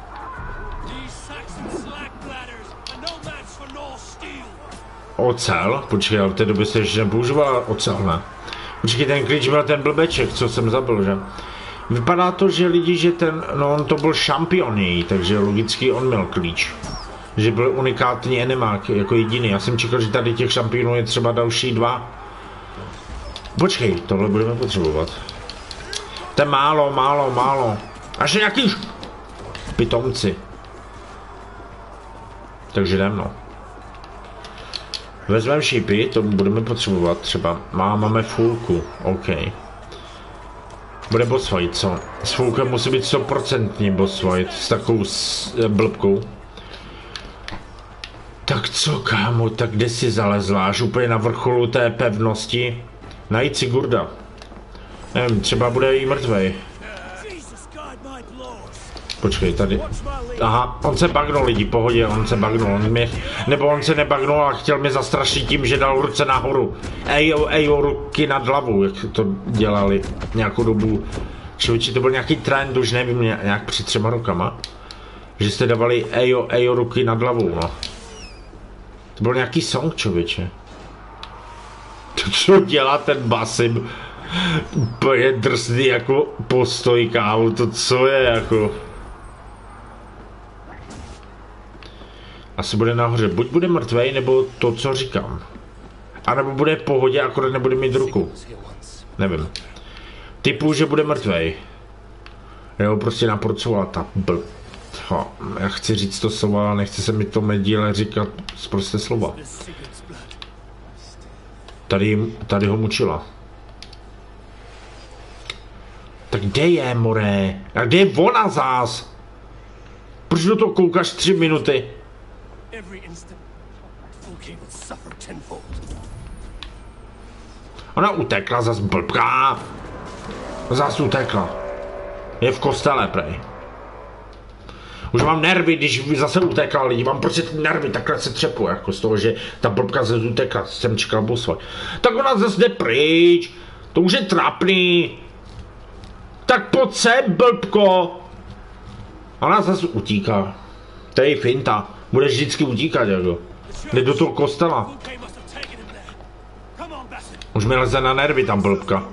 Ocel? Počkej, ale v té době se ještě nepoužívala ocel, ne? Počkej, ten klíč byl ten blbeček, co jsem zabil, že? Vypadá to, že lidi, že ten, no on to byl šampion její, takže logicky on měl klíč. Že byl unikátní enemák, jako jediný. Já jsem čekal, že tady těch šampionů je třeba další dva. Počkej, tohle budeme potřebovat. To je málo, málo, málo. Až nějaký pitomci. Takže jdem, no. Vezmeme šípy, to budeme potřebovat třeba. Má, máme Fulku, OK. Bude boss fight, co? S Fulkem musí být sto procent boss fight, s takovou s, e, blbkou. Tak co, kámo, tak kde jsi zalezla? Až úplně na vrcholu té pevnosti? Najít Sigurda. Nevím, třeba bude i mrtvej. Počkej, tady. Aha, on se bagnul, lidi, pohodě, on se bagnul. On mě, nebo on se nebagnul a chtěl mě zastrašit tím, že dal ruce nahoru. Ej, ej, ruky nad hlavu, jak to dělali nějakou dobu. Člověči, to byl nějaký trend, už nevím, nějak při třema rokama. Že jste dávali ejo, ejo ruky nad hlavou, no. To byl nějaký song, člověče. To, co dělá ten Basim, je drsný jako postoj, kámo, to co je jako. Asi bude nahoře, buď bude mrtvej, nebo to, co říkám. A nebo bude v pohodě, akorát nebude mít ruku. Nevím. Typu, že bude mrtvej. Jo, prostě naporcovala ta bl... Já chci říct to slovo, ale nechci se mi to díle říkat prostě slova. Tady, tady ho mučila. Tak kde je, more? A kde je ona zás? Proč do toho koukáš tři minuty? Ona utekla, zas blbká. Zas utekla. Je v kostele, prej. Už mám nervy, když zase utekla lidi, mám prostě ty nervy, takhle se třepu, jako z toho, že ta blbka zase utekla, jsem čekal bosvat. Tak ona zase jde pryč, to už je trapný. Tak pojď sem, blbko. Ona zase utíká. To je finta, budeš vždycky utíkat, jako. Jde do toho kostela. Už mi leze na nervy tam blbka.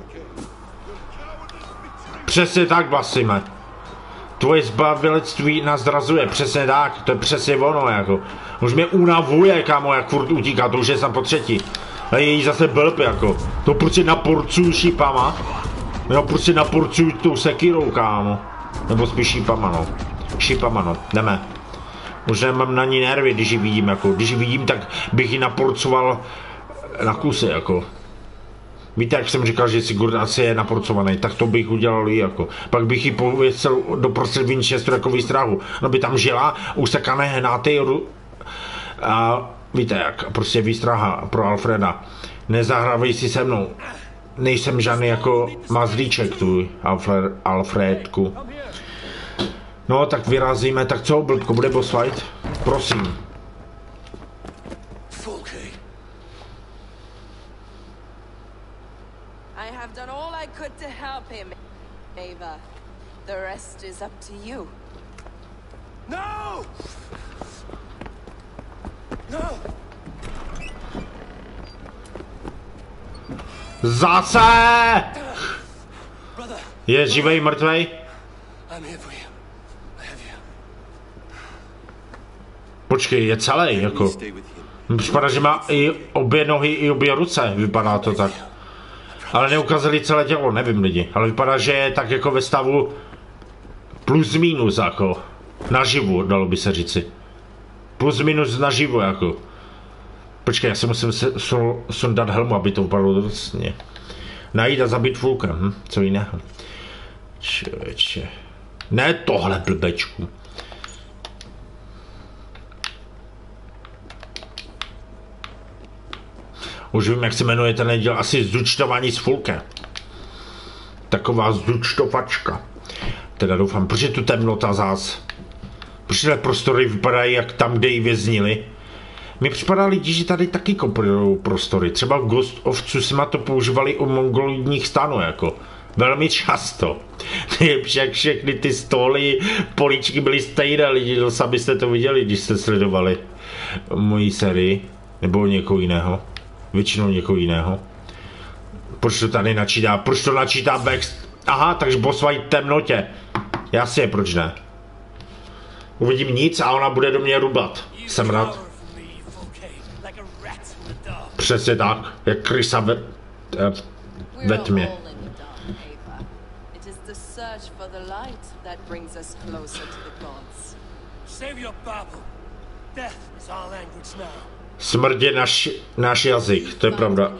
Přesně tak, Basime. Tvoje zbavilectví nás zrazuje, přesně tak, to je přesně ono, jako. Už mě unavuje, kámo, jak furt utíká, to už je sam po třetí. A je jí zase blb, jako. To prostě naporcuju šípama. Jo, prostě naporcuju tou sekirou, kámo. Nebo spíš šípama, no. Šípama, no, jdeme. Už nemám na ní nervy, když ji vidím, jako. Když ji vidím, tak bych ji naporcoval na kusy, jako. Víte, jak jsem říkal, že Sigurd asi je naporcovaný, tak to bych udělal i jako. Pak bych ji pověsil do prostřed Winchesteru jako výstrahu. No by tam žila, usekané hnáty a víte jak, prostě výstraha pro Alfreda. Nezahrávej si se mnou. Nejsem žádný jako mazlíček tu, Alfred, Alfredku. No, tak vyrazíme, tak co, blbko, bude boss fight? Prosím. Done all I could to help him, Ava. The rest is up to you. No! No! Zase! Je živej, mrtvej? Počkej, je celý, jako. Připadá, že má i obě nohy, i obě ruce, vypadá to tak. Ale neukázali celé tělo, nevím lidi, ale vypadá, že je tak jako ve stavu plus minus jako, naživu, dalo by se říci. Plus minus naživu jako. Počkej, já si musím se sundat helmu, aby to vypadalo drsně. Najít a zabít Fulka, hm? Co jiného. Čověče. Ne tohle blbečku. Už vím, jak se jmenuje ten neděl, asi zúčtování s Fulkem. Taková zúčtovačka. Teda doufám, proč je tu temnota zás? Proč tyhle prostory vypadají jak tam, kde ji věznili? Mi připadá lidi, že tady taky kopírujou prostory. Třeba v Ghost of Tsushima to používali u mongoloidních stanů, jako. Velmi často. Však všechny ty stoly, políčky byly stejné, lidi, sami jste to viděli, když jste sledovali moji sérii. Nebo někoho jiného. Většinou někoho jiného. Proč to tady načítá? Proč to načítá Vex? Aha, takže boss fight v temnotě. Jasně, proč ne? Uvidím nic a ona bude do mě rubat. Jsem rád. Přesně tak, jak krysa ve, ve tmě. Smrt je naš, náš jazyk, to je pravda.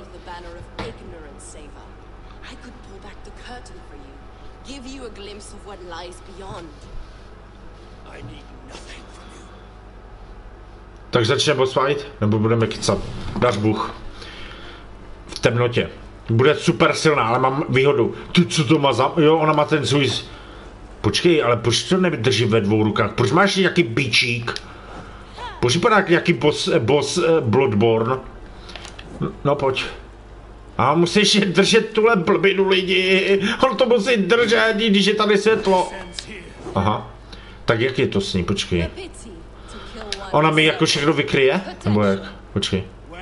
Tak začne boss fight, nebo budeme kycat? Dáš Bůh. V temnotě. Bude super silná, ale mám výhodu. Ty co to má za... Jo, ona má ten svůj... Počkej, ale proč to nedrží ve dvou rukách? Proč máš nějaký bičík? Proč vypadá jak nějaký boss, boss Bloodborne? No pojď. A musíš držet tuhle blbinu lidi. On to musí držet, když je tady světlo. Aha. Tak jak je to s ní, počkej. Ona mi jako všechno vykryje? Nebo jak? Počkej.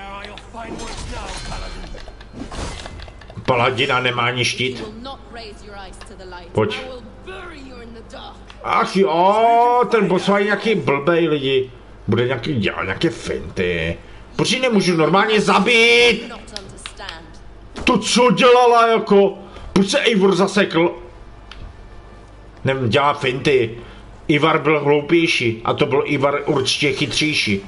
Paladina nemá ani štít. Pojď. Ach jo, ten boss má nějaký blbej lidi. Bude nějaký dělat nějaké finty. Proč ji nemůžu normálně zabít? To co dělala jako? Proč se Eivor zasekl? Nevím, dělá finty. Ivar byl hloupější a to byl Ivar určitě chytřejší.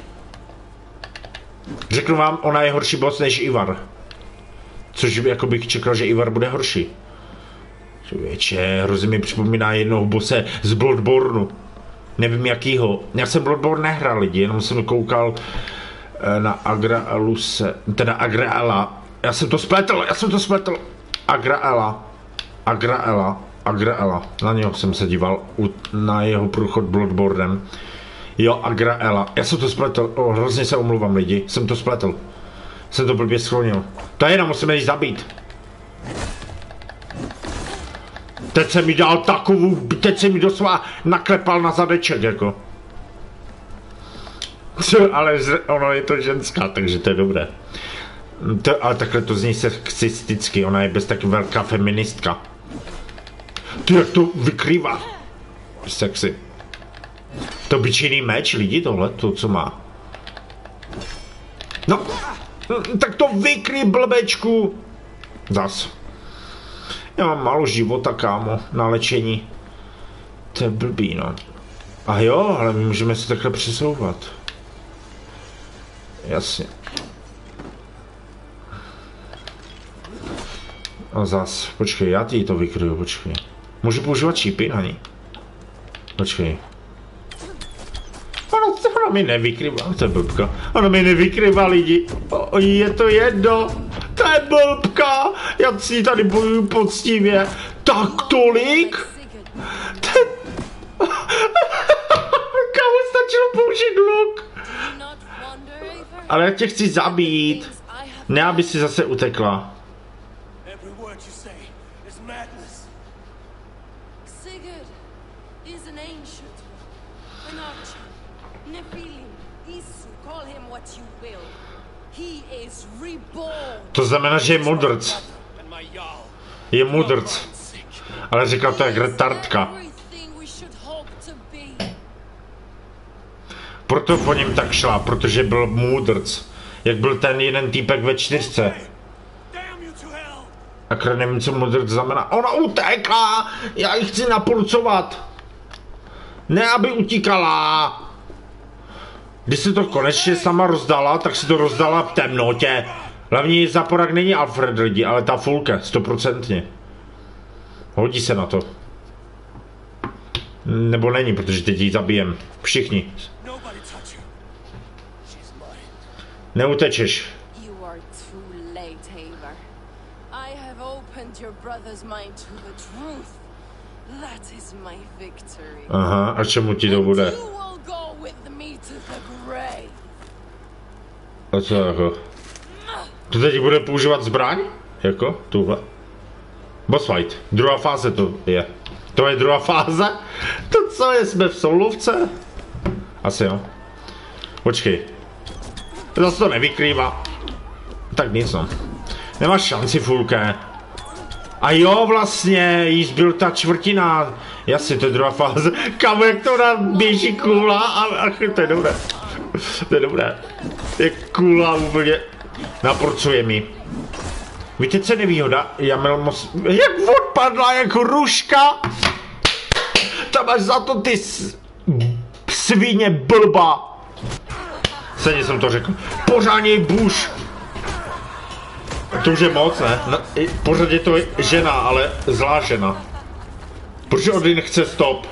Řeknu vám, ona je horší boss než Ivar. Což jako bych čekal, že Ivar bude horší. Člověče, hrozně mi připomíná jednoho bose z Bloodborneu. Nevím jakýho. Já jsem Bloodborne nehrál lidi, jenom jsem koukal na Agraeluse, teda Agraela. Já jsem to spletl, já jsem to spletl. Agraela. Agraela. Agraela. Na něho jsem se díval, na jeho průchod Bloodbornem. Jo, Agraela. Já jsem to spletl, oh, hrozně se omluvám lidi, jsem to spletl. Jsem to blbě schlonil. To je jenom, musíme jí zabít. Teď se mi dal takovou, teď se mi doslova naklepal na zadeček, jako. Ale ono je to ženská, takže to je dobré. To, ale takhle to zní sexisticky, ona je bez taky velká feministka. Ty jak to vykrývá. Sexy. To obyčejný meč, lidi, tohle, to co má. No, tak to vykryj, blbečku. Zas. Já mám málo života, kámo, na léčení. To je blbý, no. A jo, ale my můžeme se takhle přesouvat. Jasně. A zas, počkej, já ti to vykryju, počkej. Můžu používat šípy na ní? Počkej. Ono, ono mi nevykryvá, to je blbka. Ono mi nevykryvá lidi. O, je to jedno. To je blbka. Já si tady bojuju poctivě. Tak tolik? Ten... Kámo, stačilo použít luk. Ale já tě chci zabít. Ne, aby si zase utekla. To znamená, že je mudrc. Je mudrc. Ale říkal to jak retardka. Proto po něm tak šla, protože byl mudrc. Jak byl ten jeden týpek ve čtyřce. Akorát nevím, co mudrc znamená. Ona utékla! Já ji chci napulcovat. Ne, aby utíkala. Když se to konečně sama rozdala, tak si to rozdala v temnotě. Hlavní záporak není Alfred lidi, ale ta fulka, stoprocentně. Hodí se na to. Nebo není, protože teď ji zabijem. Všichni. Neutečeš. Aha, a čemu ti to bude? A co jako? To teď bude používat zbraň? Jako? Tuhle? Boss fight. Druhá fáze to je. To je druhá fáze? To co je? Jsme v soulovce? Asi jo. Počkej. Zase to nevykrývá. Tak nic no. Nemáš šanci, Fulke. A jo, vlastně, jí zbyl ta čtvrtina. Jasně, to je druhá fáze. Kamu, jak to nám běží kůla a ach, to je dobré. To je dobré. Je kůla úplně. Naporcuje mi. Víte, co je nevýhoda? Já měl moc... Jak odpadla jako ruška? Tam máš za to ty s... svině blba. Sedně jsem to řekl. Pořádně buš. To už je moc, ne? No, pořád je to žena, ale zlá žena. Proč Odin chce stop?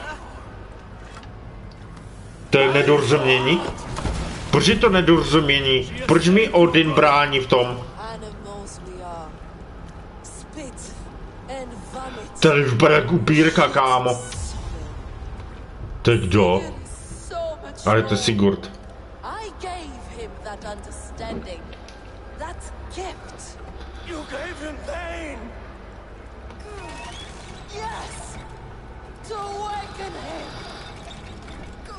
To je nedorozumění? Proč je to nedorozumění? Proč mi Odin brání v tom? Tady vypadá jak upírka, kámo. To je kdo? Ale to je Sigurd.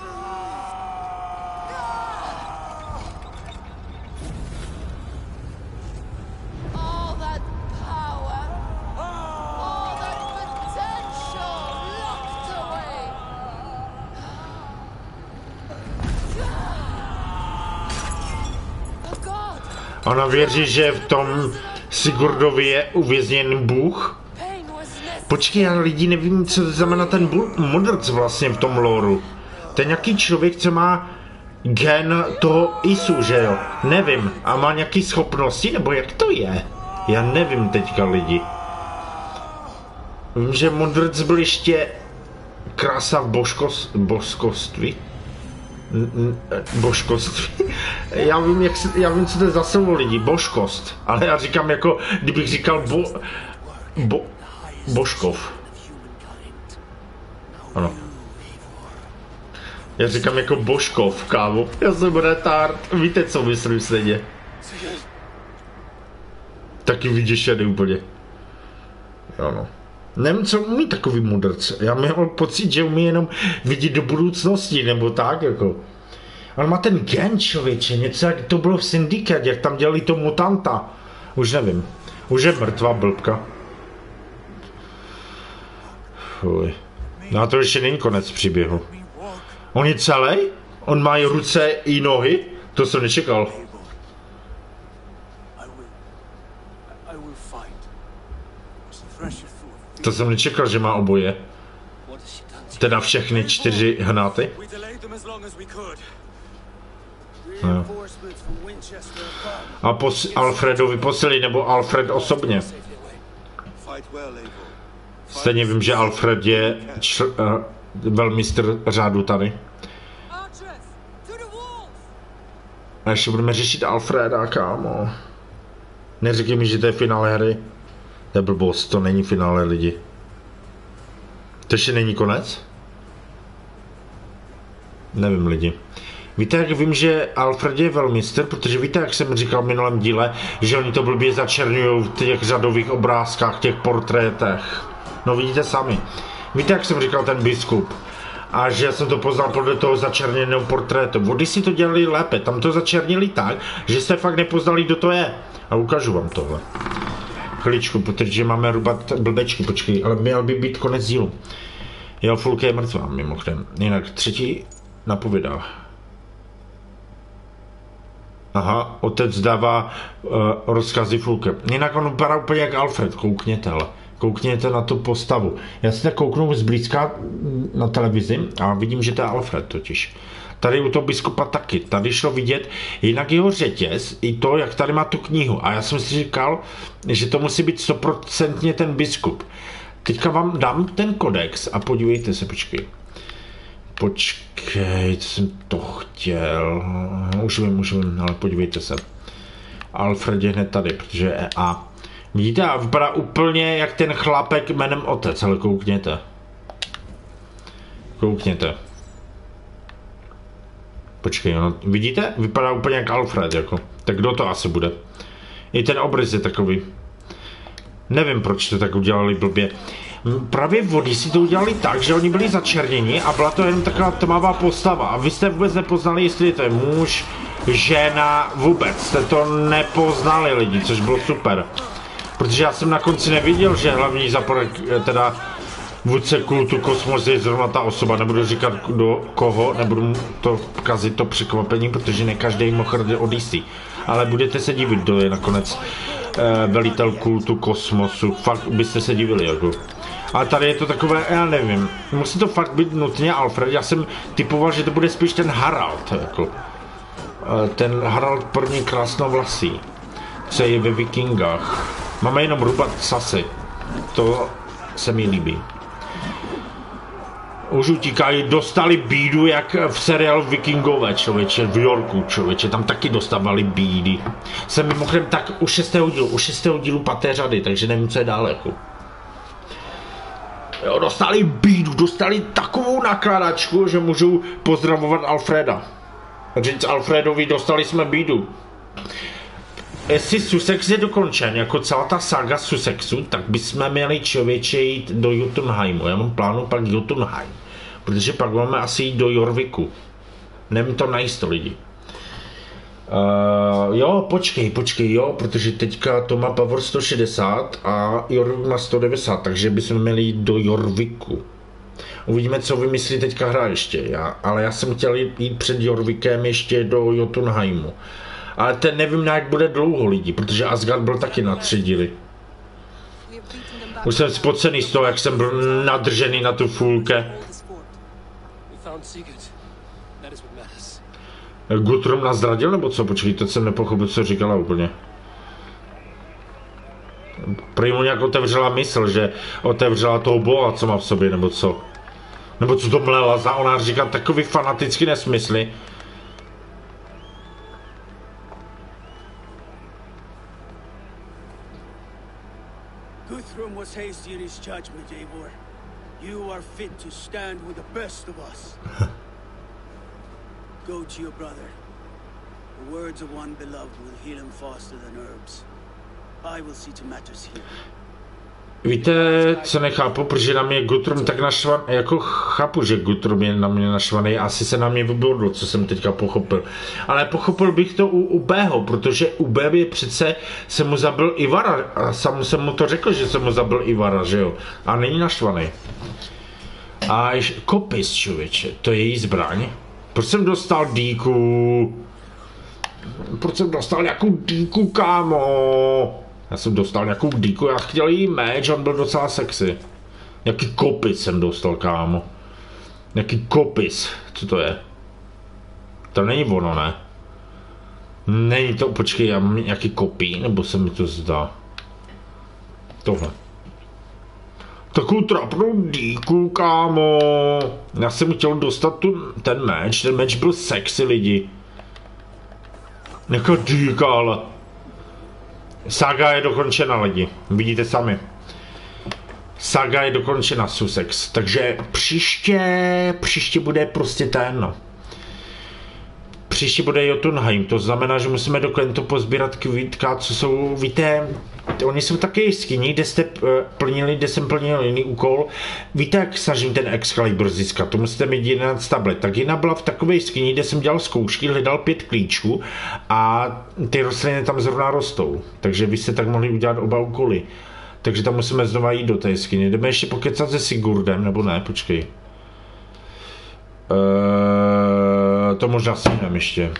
All that power, all that potential locked away. Oh God! Ona věří, že v tom Sigurdovi je uvězněn Bůh. Pain was necessary. Počkej, já lidi nevím, co znamená ten bu- modrc vlastně v tom lóru. To je nějaký člověk, co má gen toho Isu, že jo? Nevím. A má nějaký schopnosti, nebo jak to je? Já nevím teďka, lidi. Vím, že modrc byl ještě krása v božkos- božskoství. N- n- božkoství. Já vím, jak se, já vím, co to je za slovo, lidi. Božkost. Ale já říkám jako, kdybych říkal bo... bo Božkov. Ano. Já říkám jako Božkov, kámo. Já jsem retard. Víte, co myslím stejně. Taky vyděšený úplně. Ano. Nevím, co umí takový mudrc. Já měl pocit, že umí jenom vidět do budoucnosti, nebo tak, jako. Ale má ten gen, člověče, něco jak to bylo v Syndicate, jak tam dělali to mutanta. Už nevím. Už je mrtvá blbka. Fuj. No a to ještě není konec příběhu. On je celý? On má i ruce i nohy? To jsem nečekal. To jsem nečekal, že má oboje. Teda všechny čtyři hnáty. No. A pos Alfredovi poslali, nebo Alfred osobně. Stejně vím, že Alfred je čl, uh, velmistr řádu tady. A ještě budeme řešit Alfreda, kámo. Neříkej mi, že to je finále hry. To je blbost, to není finále, lidi. To ještě není konec? Nevím, lidi. Víte, jak vím, že Alfred je velmistr, protože víte, jak jsem říkal v minulém díle, že oni to blbě začerňují v těch řadových obrázkách, v těch portrétech. No vidíte sami. Víte, jak jsem říkal, ten biskup. A že jsem to poznal podle toho začerněného portrétu. Vody si to dělali lépe, tam to začernili tak, že jste fakt nepoznali, kdo to je. A ukážu vám tohle. Chviličku, protože máme rubat blbečky, počkej, ale měl by být konec dílu. Jo, Fulke je mrtvá, mimochodem. Jinak třetí napovědá. Aha, otec dává uh, rozkazy Fulke. Jinak on vypadá úplně jak Alfred, koukněte, ale. Koukněte na tu postavu. Já si tak kouknu zblízka na televizi a vidím, že to je Alfred totiž. Tady u toho biskupa taky. Tady šlo vidět jinak jeho řetěz, i to, jak tady má tu knihu. A já jsem si říkal, že to musí být stoprocentně ten biskup. Teďka vám dám ten kodex a podívejte se, počkej. Počkej, co jsem to chtěl. Už vím, už vím, ale podívejte se. Alfred je hned tady, protože je E A. Vidíte, a vypadá úplně jak ten chlapek jménem otec, ale koukněte. Koukněte. Počkej, no, vidíte? Vypadá úplně jak Alfred, jako. Tak kdo to asi bude? I ten obrys je takový. Nevím, proč to tak udělali blbě. Právě vody si to udělali tak, že oni byli začerněni a byla to jenom taková tmavá postava. A vy jste vůbec nepoznali, jestli to je muž, žena, vůbec. Jste to nepoznali, lidi, což bylo super. Protože já jsem na konci neviděl, že hlavní zaporek, teda vůdce kultu Kosmos je zrovna ta osoba. Nebudu říkat do koho, nebudu to kazit to překvapení, protože ne každý mohl jde Odyssey. Ale budete se divit, kdo je nakonec eh, velitel kultu Kosmosu. Fakt byste se divili, jako. Ale tady je to takové, já nevím. Musí to fakt být nutně Alfred. Já jsem typoval, že to bude spíš ten Harald, jako. Eh, ten Harald první krásnovlasý, co je ve Vikingách. Máme jenom rubat sasy. To se mi líbí. Už utíkají, dostali bídu jak v seriálu Vikingové, člověče, v Yorku, člověče, tam taky dostávali bídy. Jsem mimochodem tak u šestého dílu, u šestého dílu páté řady, takže nevím, co je dále, jako. Jo, dostali bídu, dostali takovou nakladačku, že můžou pozdravovat Alfreda. Říct Alfredovi, dostali jsme bídu. Jestli Sussex je dokončen, jako celá ta saga Sussexu, tak bychom měli člověče jít do Jotunheimu. Já mám plánu pak Jotunheim. protože pak máme asi jít do Jorviku. Nevím to najisto, lidi. Uh, jo, počkej, počkej, jo, protože teďka to má Power sto šedesát a Jorvik má sto devadesát, takže bychom měli jít do Jorviku. Uvidíme, co vymyslí teďka hra ještě, já, ale já jsem chtěl jít, jít před Jorvikem ještě do Jotunheimu. Ale ten nevím, jak bude dlouho, lidi, protože Asgard byl taky na tři díly. Už jsem spocený z toho, jak jsem byl nadržený na tu fůlke. Guthrum nás zradil, nebo co? Počkej, teď jsem nepochopil, co říkala úplně. Prý mu nějak otevřela mysl, že otevřela toho boha, co má v sobě, nebo co? Nebo co to mlela za ona říká takový fanatický nesmysly. Guthrum was hasty in his judgment, Eivor. You are fit to stand with the best of us. Go to your brother. The words of one beloved will heal him faster than herbs. I will see to matters here. Víte, co nechápu, protože na mě Guthrum tak naštvaný, jako chápu, že Guthrum je na mě naštvaný, asi se na mě vybodl, co jsem teďka pochopil. Ale pochopil bych to u, u Bého, protože u B je přece, se mu zabil Ivara, a sam jsem mu to řekl, že se mu zabil Ivara, že jo, a není naštvaný. A ještě kopis, člověče, to je její zbraň. Proč jsem dostal díku? Proč jsem dostal nějakou díku, kámo? Já jsem dostal nějakou díku, já chtěl jí meč, on byl docela sexy. Jaký kopis jsem dostal, kámo. Jaký kopis, co to je? To není ono, ne? Není to, počkej, já mám nějaký kopí, nebo se mi to zdá? Tohle. Takovou trapnou díku, kámo. Já jsem chtěl dostat tu, ten meč, ten meč byl sexy, lidi. Jaká díka, ale. Saga je dokončena, lidi. Vidíte sami. Saga je dokončena, Sussex. Takže příště, příště bude prostě ten, no. Příště bude Jotunheim, to znamená, že musíme do Klentu pozbírat kvítka, co jsou, víte, oni jsou taky jeskyní, kde jste plnili, kde jsem plnil jiný úkol. Víte, jak snažím ten Excalibur získat, to musíte mít jedenáct tablet. Tak jiná byla v takové jeskyni, kde jsem dělal zkoušky, hledal pět klíčů a ty rostliny tam zrovna rostou. Takže byste tak mohli udělat oba úkoly. Takže tam musíme znova jít do té jeskyně. Jdeme ještě pokecat se Sigurdem, nebo ne, počkej. Uh, to možná stínám ještě.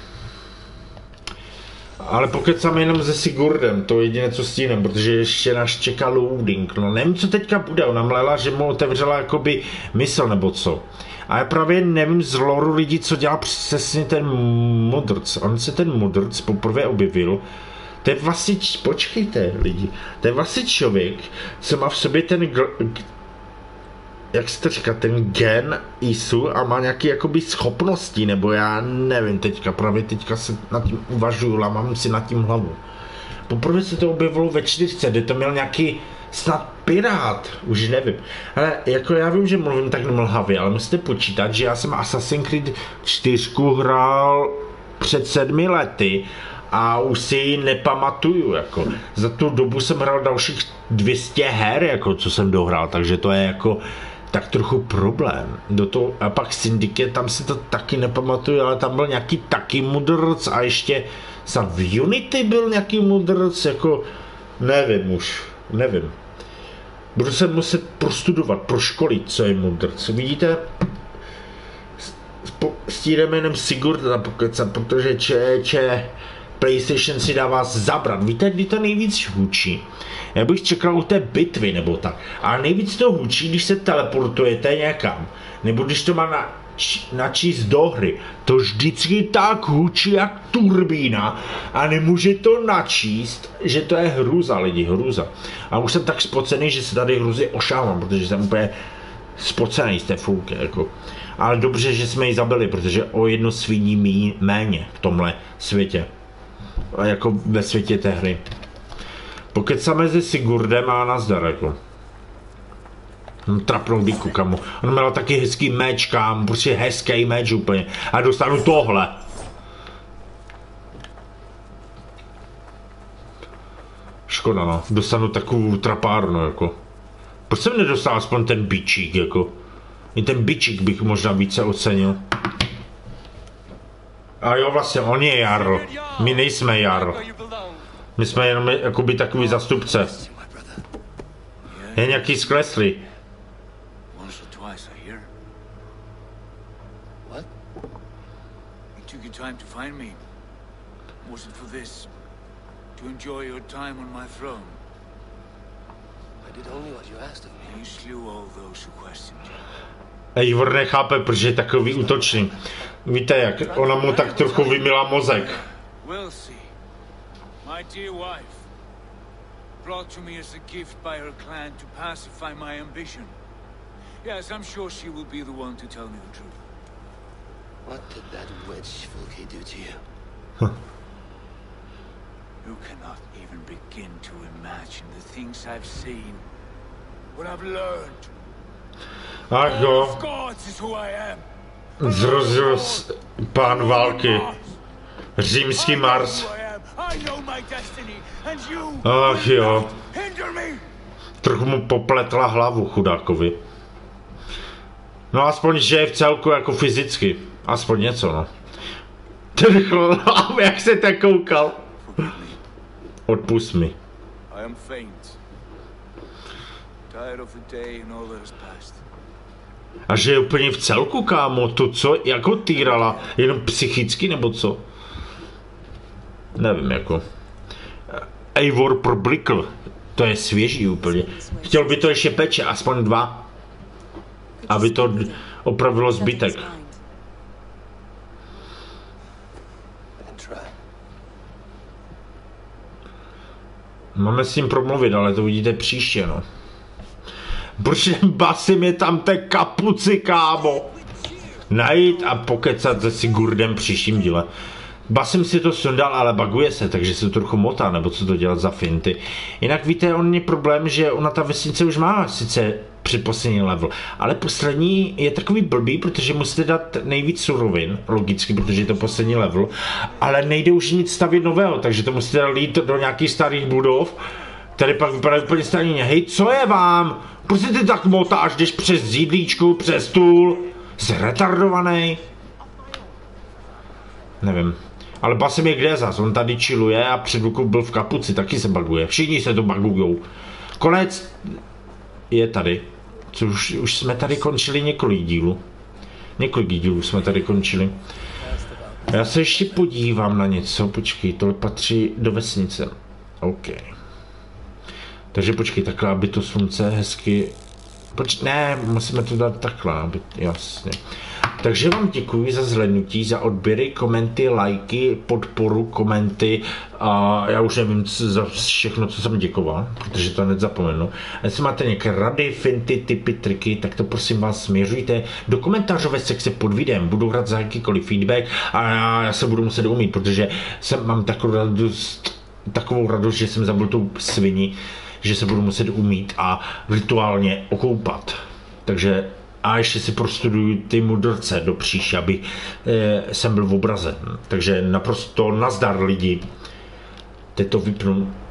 Ale pokecáme jenom se Sigurdem, to je jediné, co stínám, protože ještě nás čeká loading. No nevím, co teďka bude, ona mlela, že mu otevřela jakoby mysl nebo co. A já právě nevím z loru lidí, co dělá přesně ten mudrc. On se ten mudrc poprvé objevil. To je vlastně, počkejte lidi, to je vlastně člověk, co má v sobě ten gl- jak se to říká, ten gen Isu a má nějaké jakoby schopnosti, nebo já nevím teďka, právě teďka se nad tím uvažuju, lámám si nad tím hlavu. Poprvé se to objevilo ve čtyřce, kde to měl nějaký snad pirát, už nevím. Ale jako já vím, že mluvím tak mlhavě, ale musíte počítat, že já jsem Assassin's Creed čtyři hrál před sedmi lety a už si ji nepamatuju, jako. Za tu dobu jsem hrál dalších dvě stě her, jako, co jsem dohrál, takže to je jako tak trochu problém. Do toho, a pak Syndicate, tam si to taky nepamatuju, ale tam byl nějaký taky mudrc a ještě snad v Unity byl nějaký mudrc, jako nevím už, nevím. Budu se muset prostudovat, proškolit, co je mudrc. Vidíte? S tím jménem Sigurda pokecat, protože če, če, PlayStation si dává zabrat. Víte, kdy to nejvíc hůčí? Já bych čekal u té bitvy nebo tak. A nejvíc to hůčí, když se teleportujete někam. Nebo když to má na, načíst do hry. To vždycky tak hůčí jak turbína. A nemůže to načíst, že to je hruza, lidi, hruza. A už jsem tak spocený, že se tady hruzy ošávám, protože jsem úplně spocený z té fůlky, jako. Ale dobře, že jsme ji zabili, protože o jedno sviní méně v tomhle světě. A jako ve světě té hry. Pokecáme se Sigurdem a nazdar, jako. No, trapnou díku, kamu. On měl taky hezký meč, kam, prostě hezký meč úplně. A dostanu tohle. Škoda, no. Dostanu takovou trapárnu, jako. Proč jsem nedostal aspoň ten bičík, jako? I ten bičík bych možná více ocenil. A jo, vlastně, on je Jarl. My nejsme Jarl. My jsme jenom jakoby takový zastupce. Je nějaký skleslý. Eivor nechápe, protože je takový útočný. Víte jak, ona mu tak trochu vymila mozek. My dear wife, brought to me as a gift by her clan to pacify my ambition. Yes, I'm sure she will be the one to tell me the truth. What did that witch Fulke do to you? Huh. You cannot even begin to imagine the things I've seen, what I've learned. Ach jo. Of gods is who I am. Zrozil pán války. Římský Mars. Ach jo. Trochu mu popletla hlavu chudákovi. No aspoň, že je v celku jako fyzicky. Aspoň něco, no. Ten chlap, jak se tak koukal. Odpust mi. A že je úplně v celku, kámo, to co, jako týrala, jenom psychicky nebo co? Nevím, jako. Eivor problikl, to je svěží úplně. Chtěl by to ještě peče, aspoň dva. Aby to opravilo zbytek. Máme s ním promluvit, ale to uvidíte příště, no. Protože Basim je tam té kapuci, kámo. Najít a pokecat se Sigurdem příštím díle. Basim si to sundal, ale baguje se, takže se to trochu motá, nebo co to dělat za finty. Jinak víte, on je problém, že ona ta vesnice už má sice předposlední level, ale poslední je takový blbý, protože musíte dát nejvíc surovin, logicky, protože je to poslední level, ale nejde už nic stavit nového, takže to musíte lít do nějakých starých budov, které pak vypadají úplně stejně. Hej, co je vám? Proč ty tak motáš, jdeš přes zídlíčku, přes stůl? Zretardovaný? Nevím. Ale Basim je kde zas? On tady chilluje a před rukou byl v kapuci, taky se baguje. Všichni se to bagujou. Konec je tady. Co už, už jsme tady končili několik dílů. Několik dílů jsme tady končili. Já se ještě podívám na něco. Počkej, tohle patří do vesnice. OK. Takže počkej, takhle, aby to slunce hezky... Poč... Ne, musíme to dát takhle, aby... Jasně. Takže vám děkuji za zhlédnutí, za odběry, komenty, lajky, podporu, komenty a já už nevím za všechno, co jsem děkoval, protože to hned zapomenu. A jestli máte nějaké rady, finty, tipy, triky, tak to prosím vás směřujte do komentářové sekce pod videem. Budu rád za jakýkoliv feedback a já, já se budu muset umít, protože jsem, mám takovou radost, takovou radost, že jsem zabil tu svini, že se budu muset umít a rituálně okoupat. Takže a ještě si prostuduju ty mudrce do příště, aby e, jsem byl v obraze. Takže naprosto nazdar lidi. Teď to vypnu.